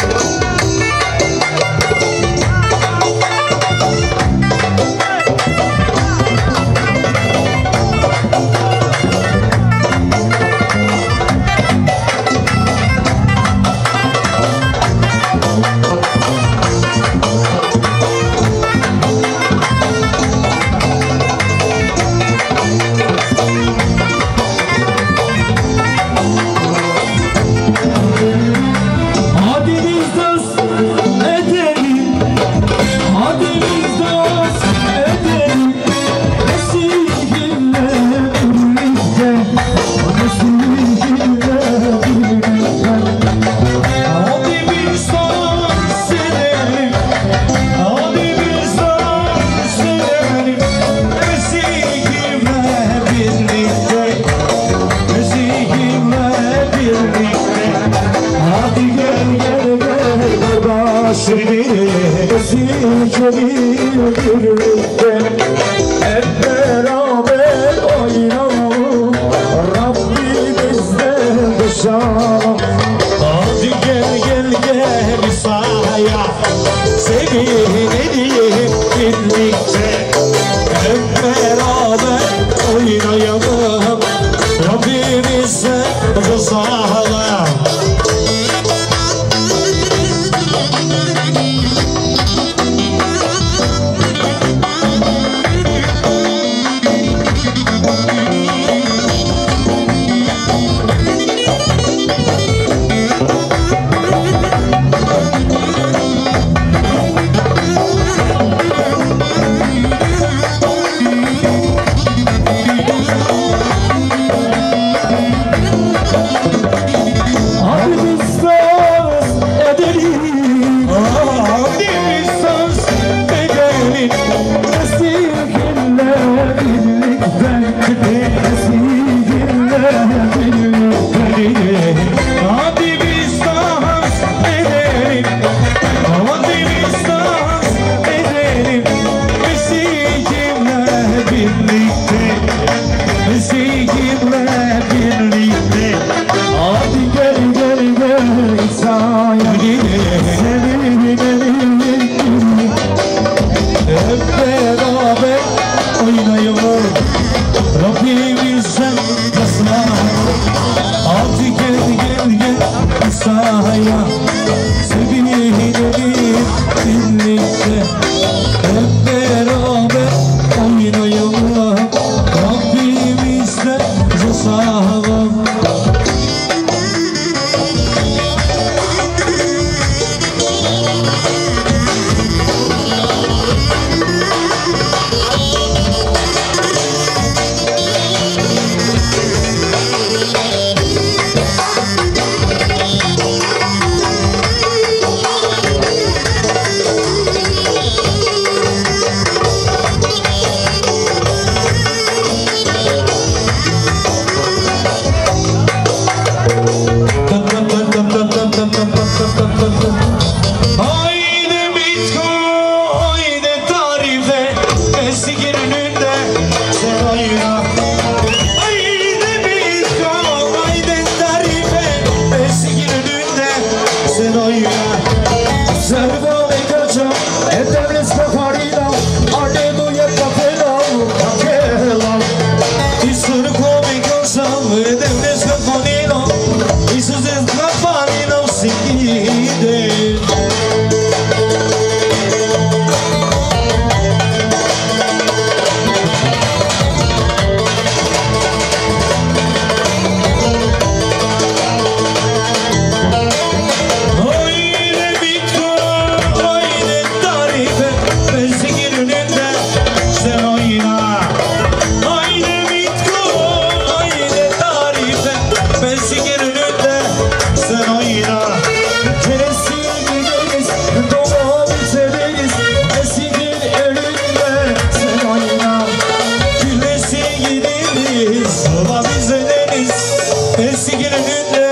Hadi biz dost edelim, hadi biz dost edelim, sevgilimle birlikte, sevgilimle birlikte. Hadi biz dost edelim, hadi biz dost edelim, sevgilimle birlikte, sevgilimle birlikte. Hadi gel gel gel kardeşim, sevgilim birlikte, hep beraber oynayalım, Rabbimizden koşalım. Hadi gel gel gel sahaya, sevinelim birlikte, hep beraber oynayalım, Rabbimizden koşalım. Messi gününde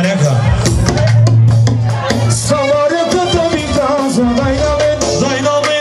Dynamite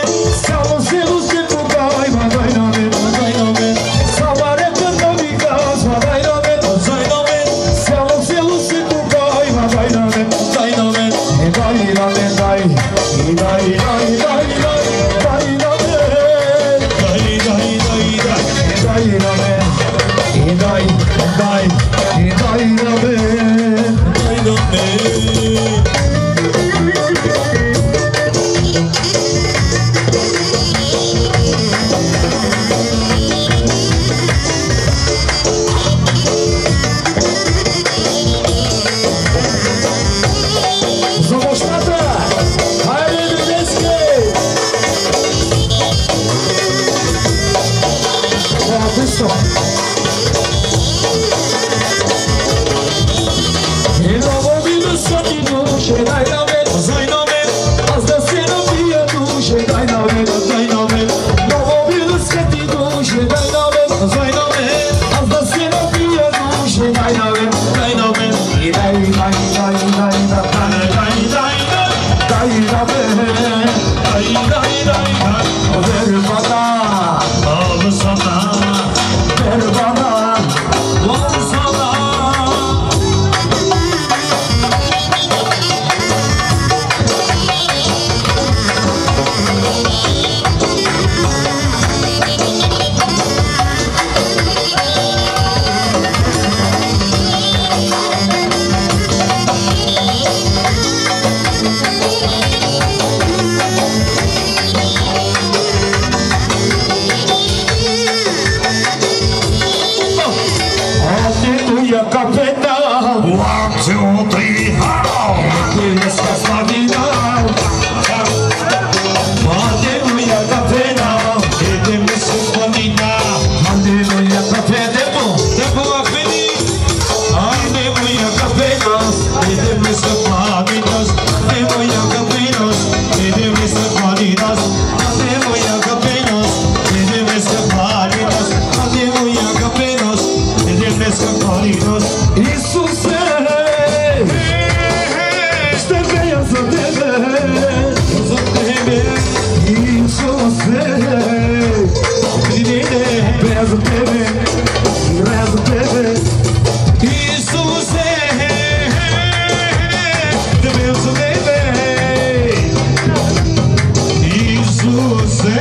Isuse,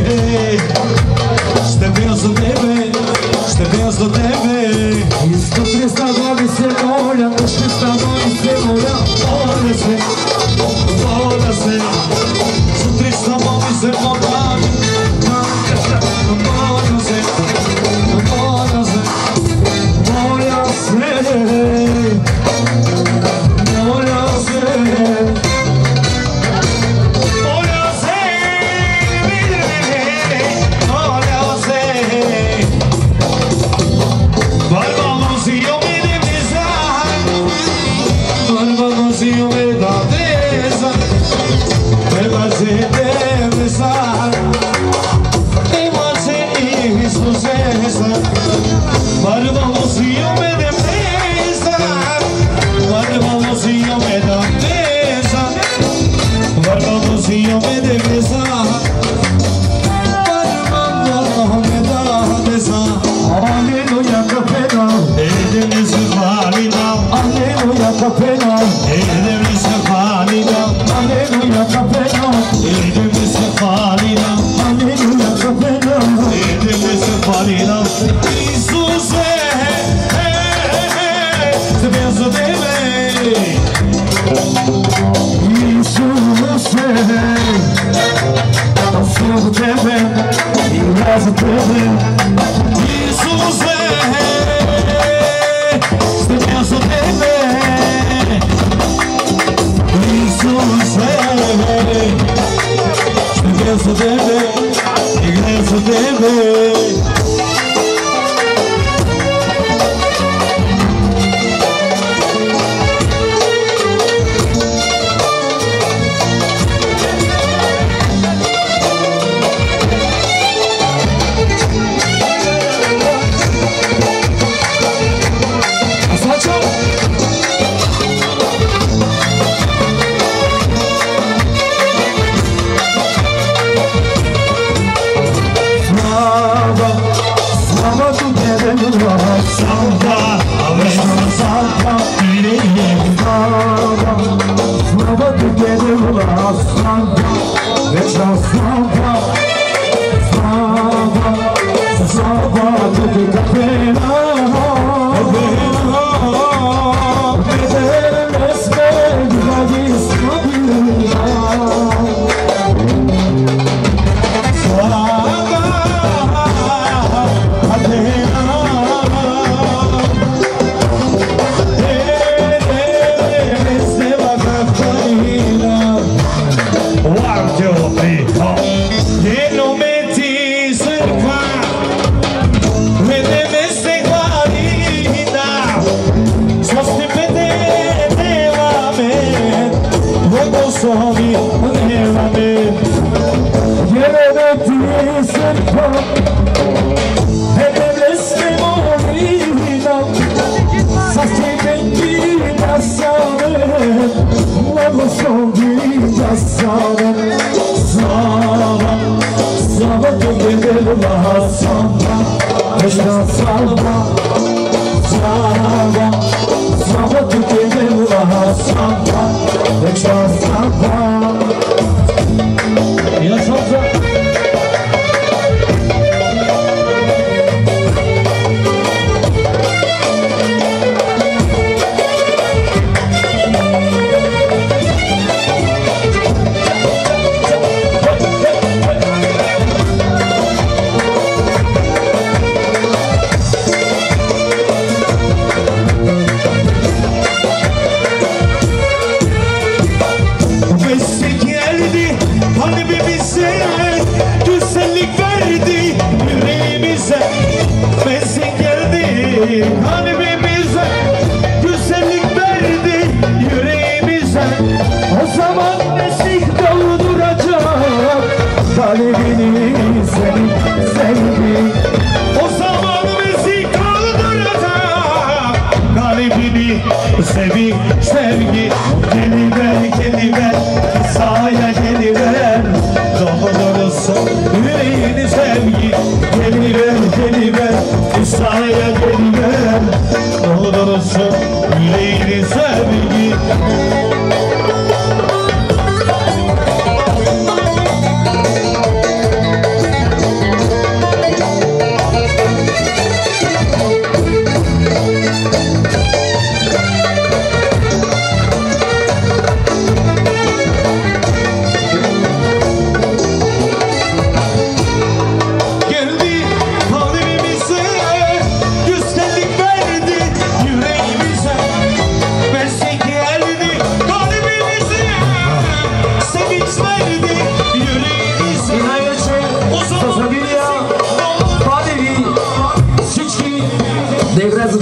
ștepeam să tebe, ștepeam să tebe. Isto Hrista glavi se molja, Isto Hrista glavi se molja. Vola se, sutra sta mami se molja. Vola se, vola se, vola se, vola se.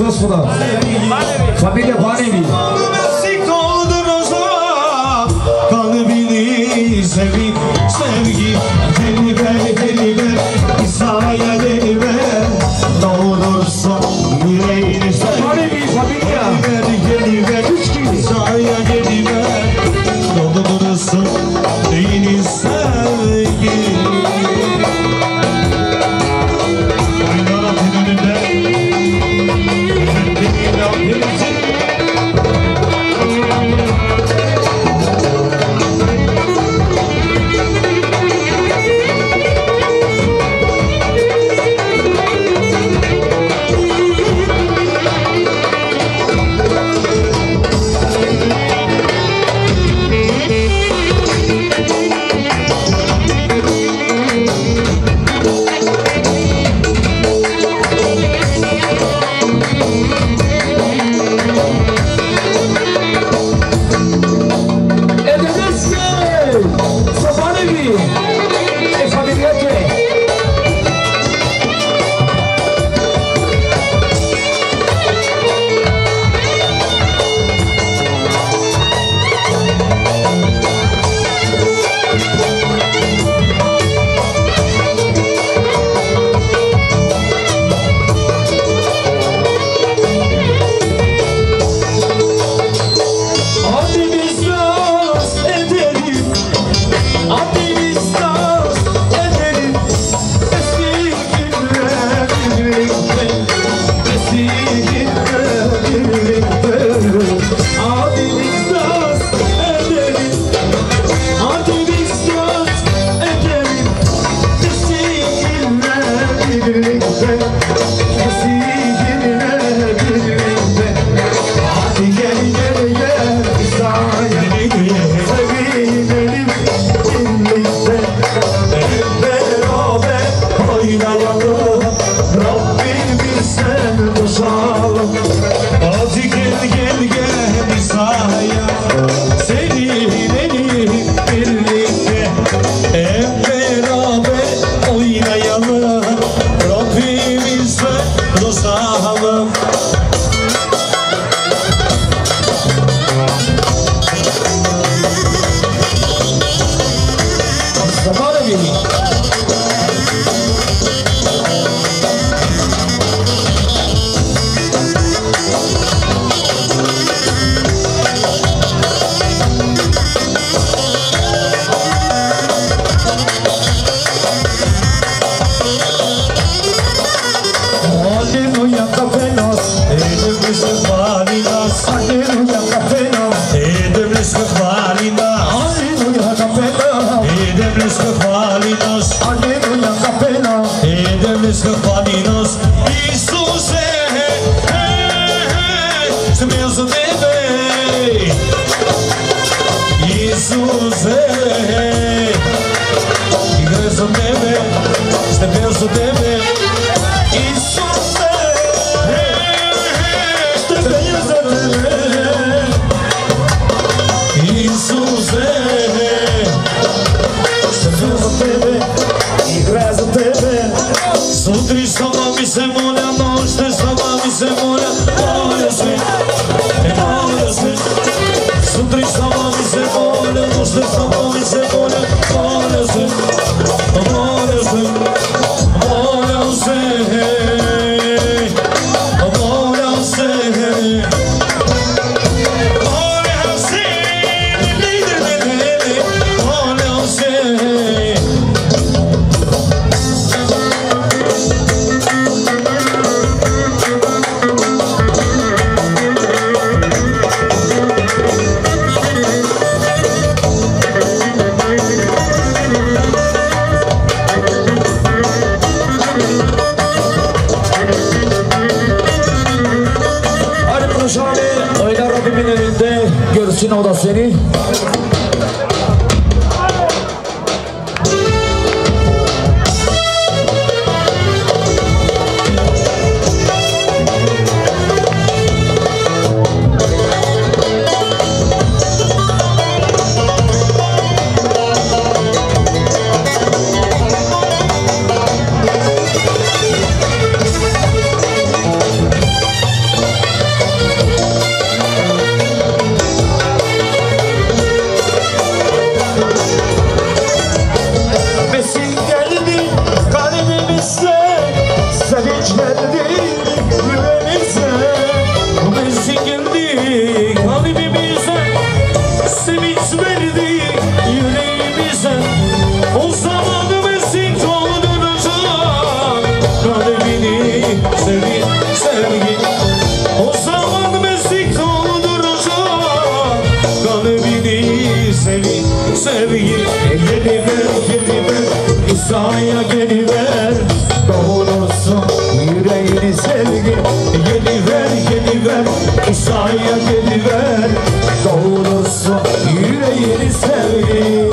господа. Фамилия Баневи. Kalbini sevip sevgi deli ver İsa'ya deli ver ne olursa yüreğini sev Баневи, фамилия. Deli ver İsa'ya deli ver ne olursa yüreğini sevgi Oynar atın önünde Efendimine hepsi Görsün o da seni. İsa'ya geliver Doğurursun yüreğini sevgi Geliver geliver İsa'ya geliver Doğurursun yüreğini sevgi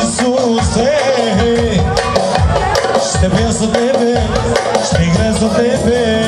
Isuse Ще пия за тебе, ще играя за тебе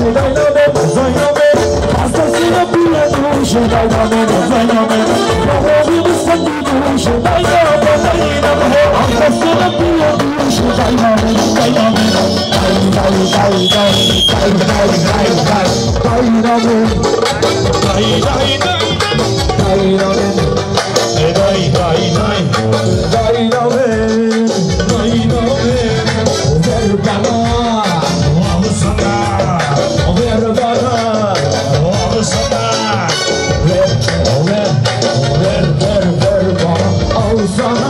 duše, daj na mene, daj na mene. Hastasına pije duše, daj na mene, daj na mene. Zavolili sam ti duše, daj na mene, daj na mene. Hastasına pije duše, daj na mene, daj na mene. Daj na mene, daj na mene. Ver bana, al sana. Ver bana, al sana. Ver bana, al sana.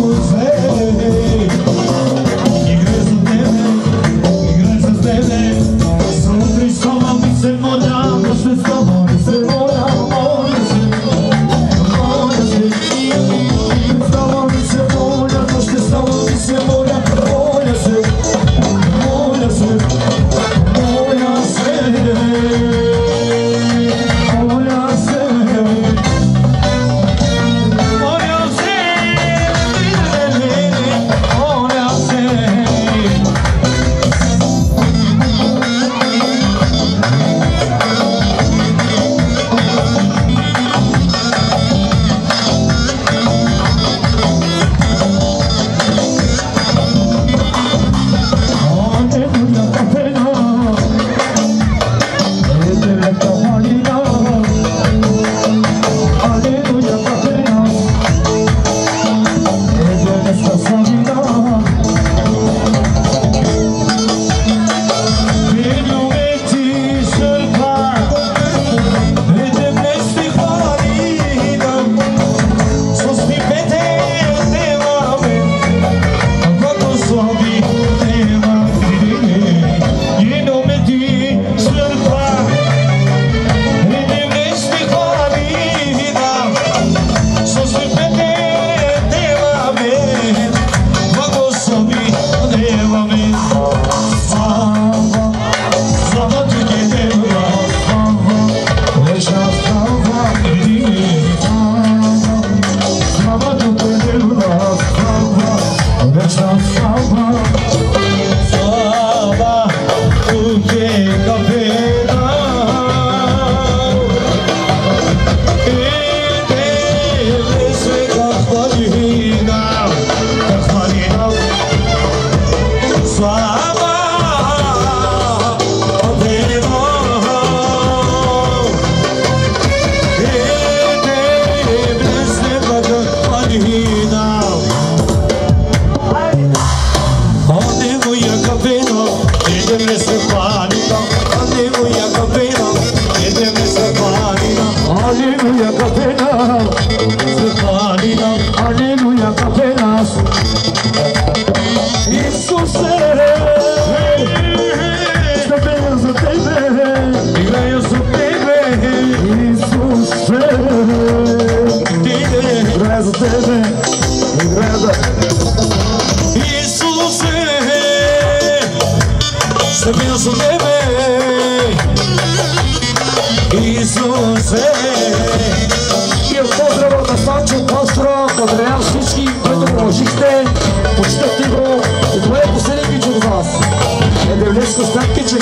Baby Aleluia, capena. Aleluia, capena. Isuse, să benzo tebe, Isuse, benzo tebe, Isuse, să benzo tebe, Isuse. И поздрав от Станчо Пастора, поздравям всички, които продължихте, почитахте го, и това е последния пич от вас. Девлеско Статкичек.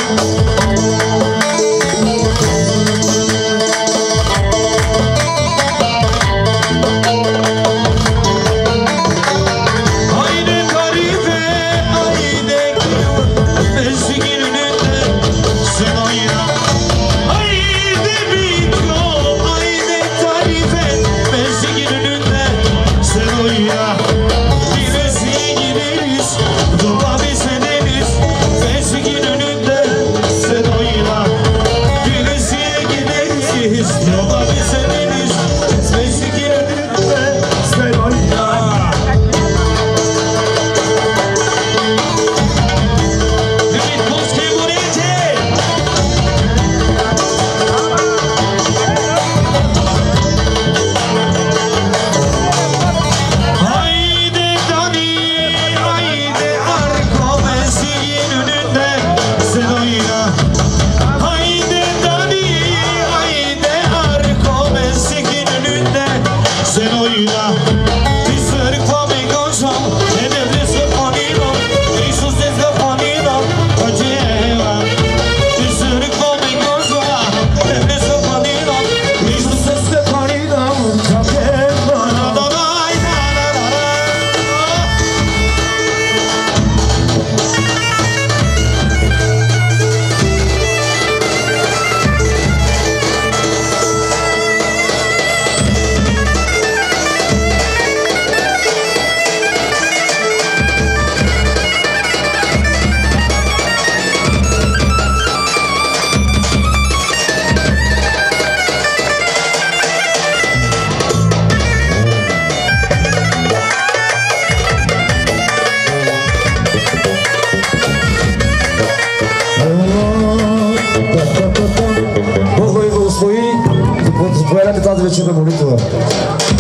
Бог ви благослови, заповядайте тази вечерна молитва.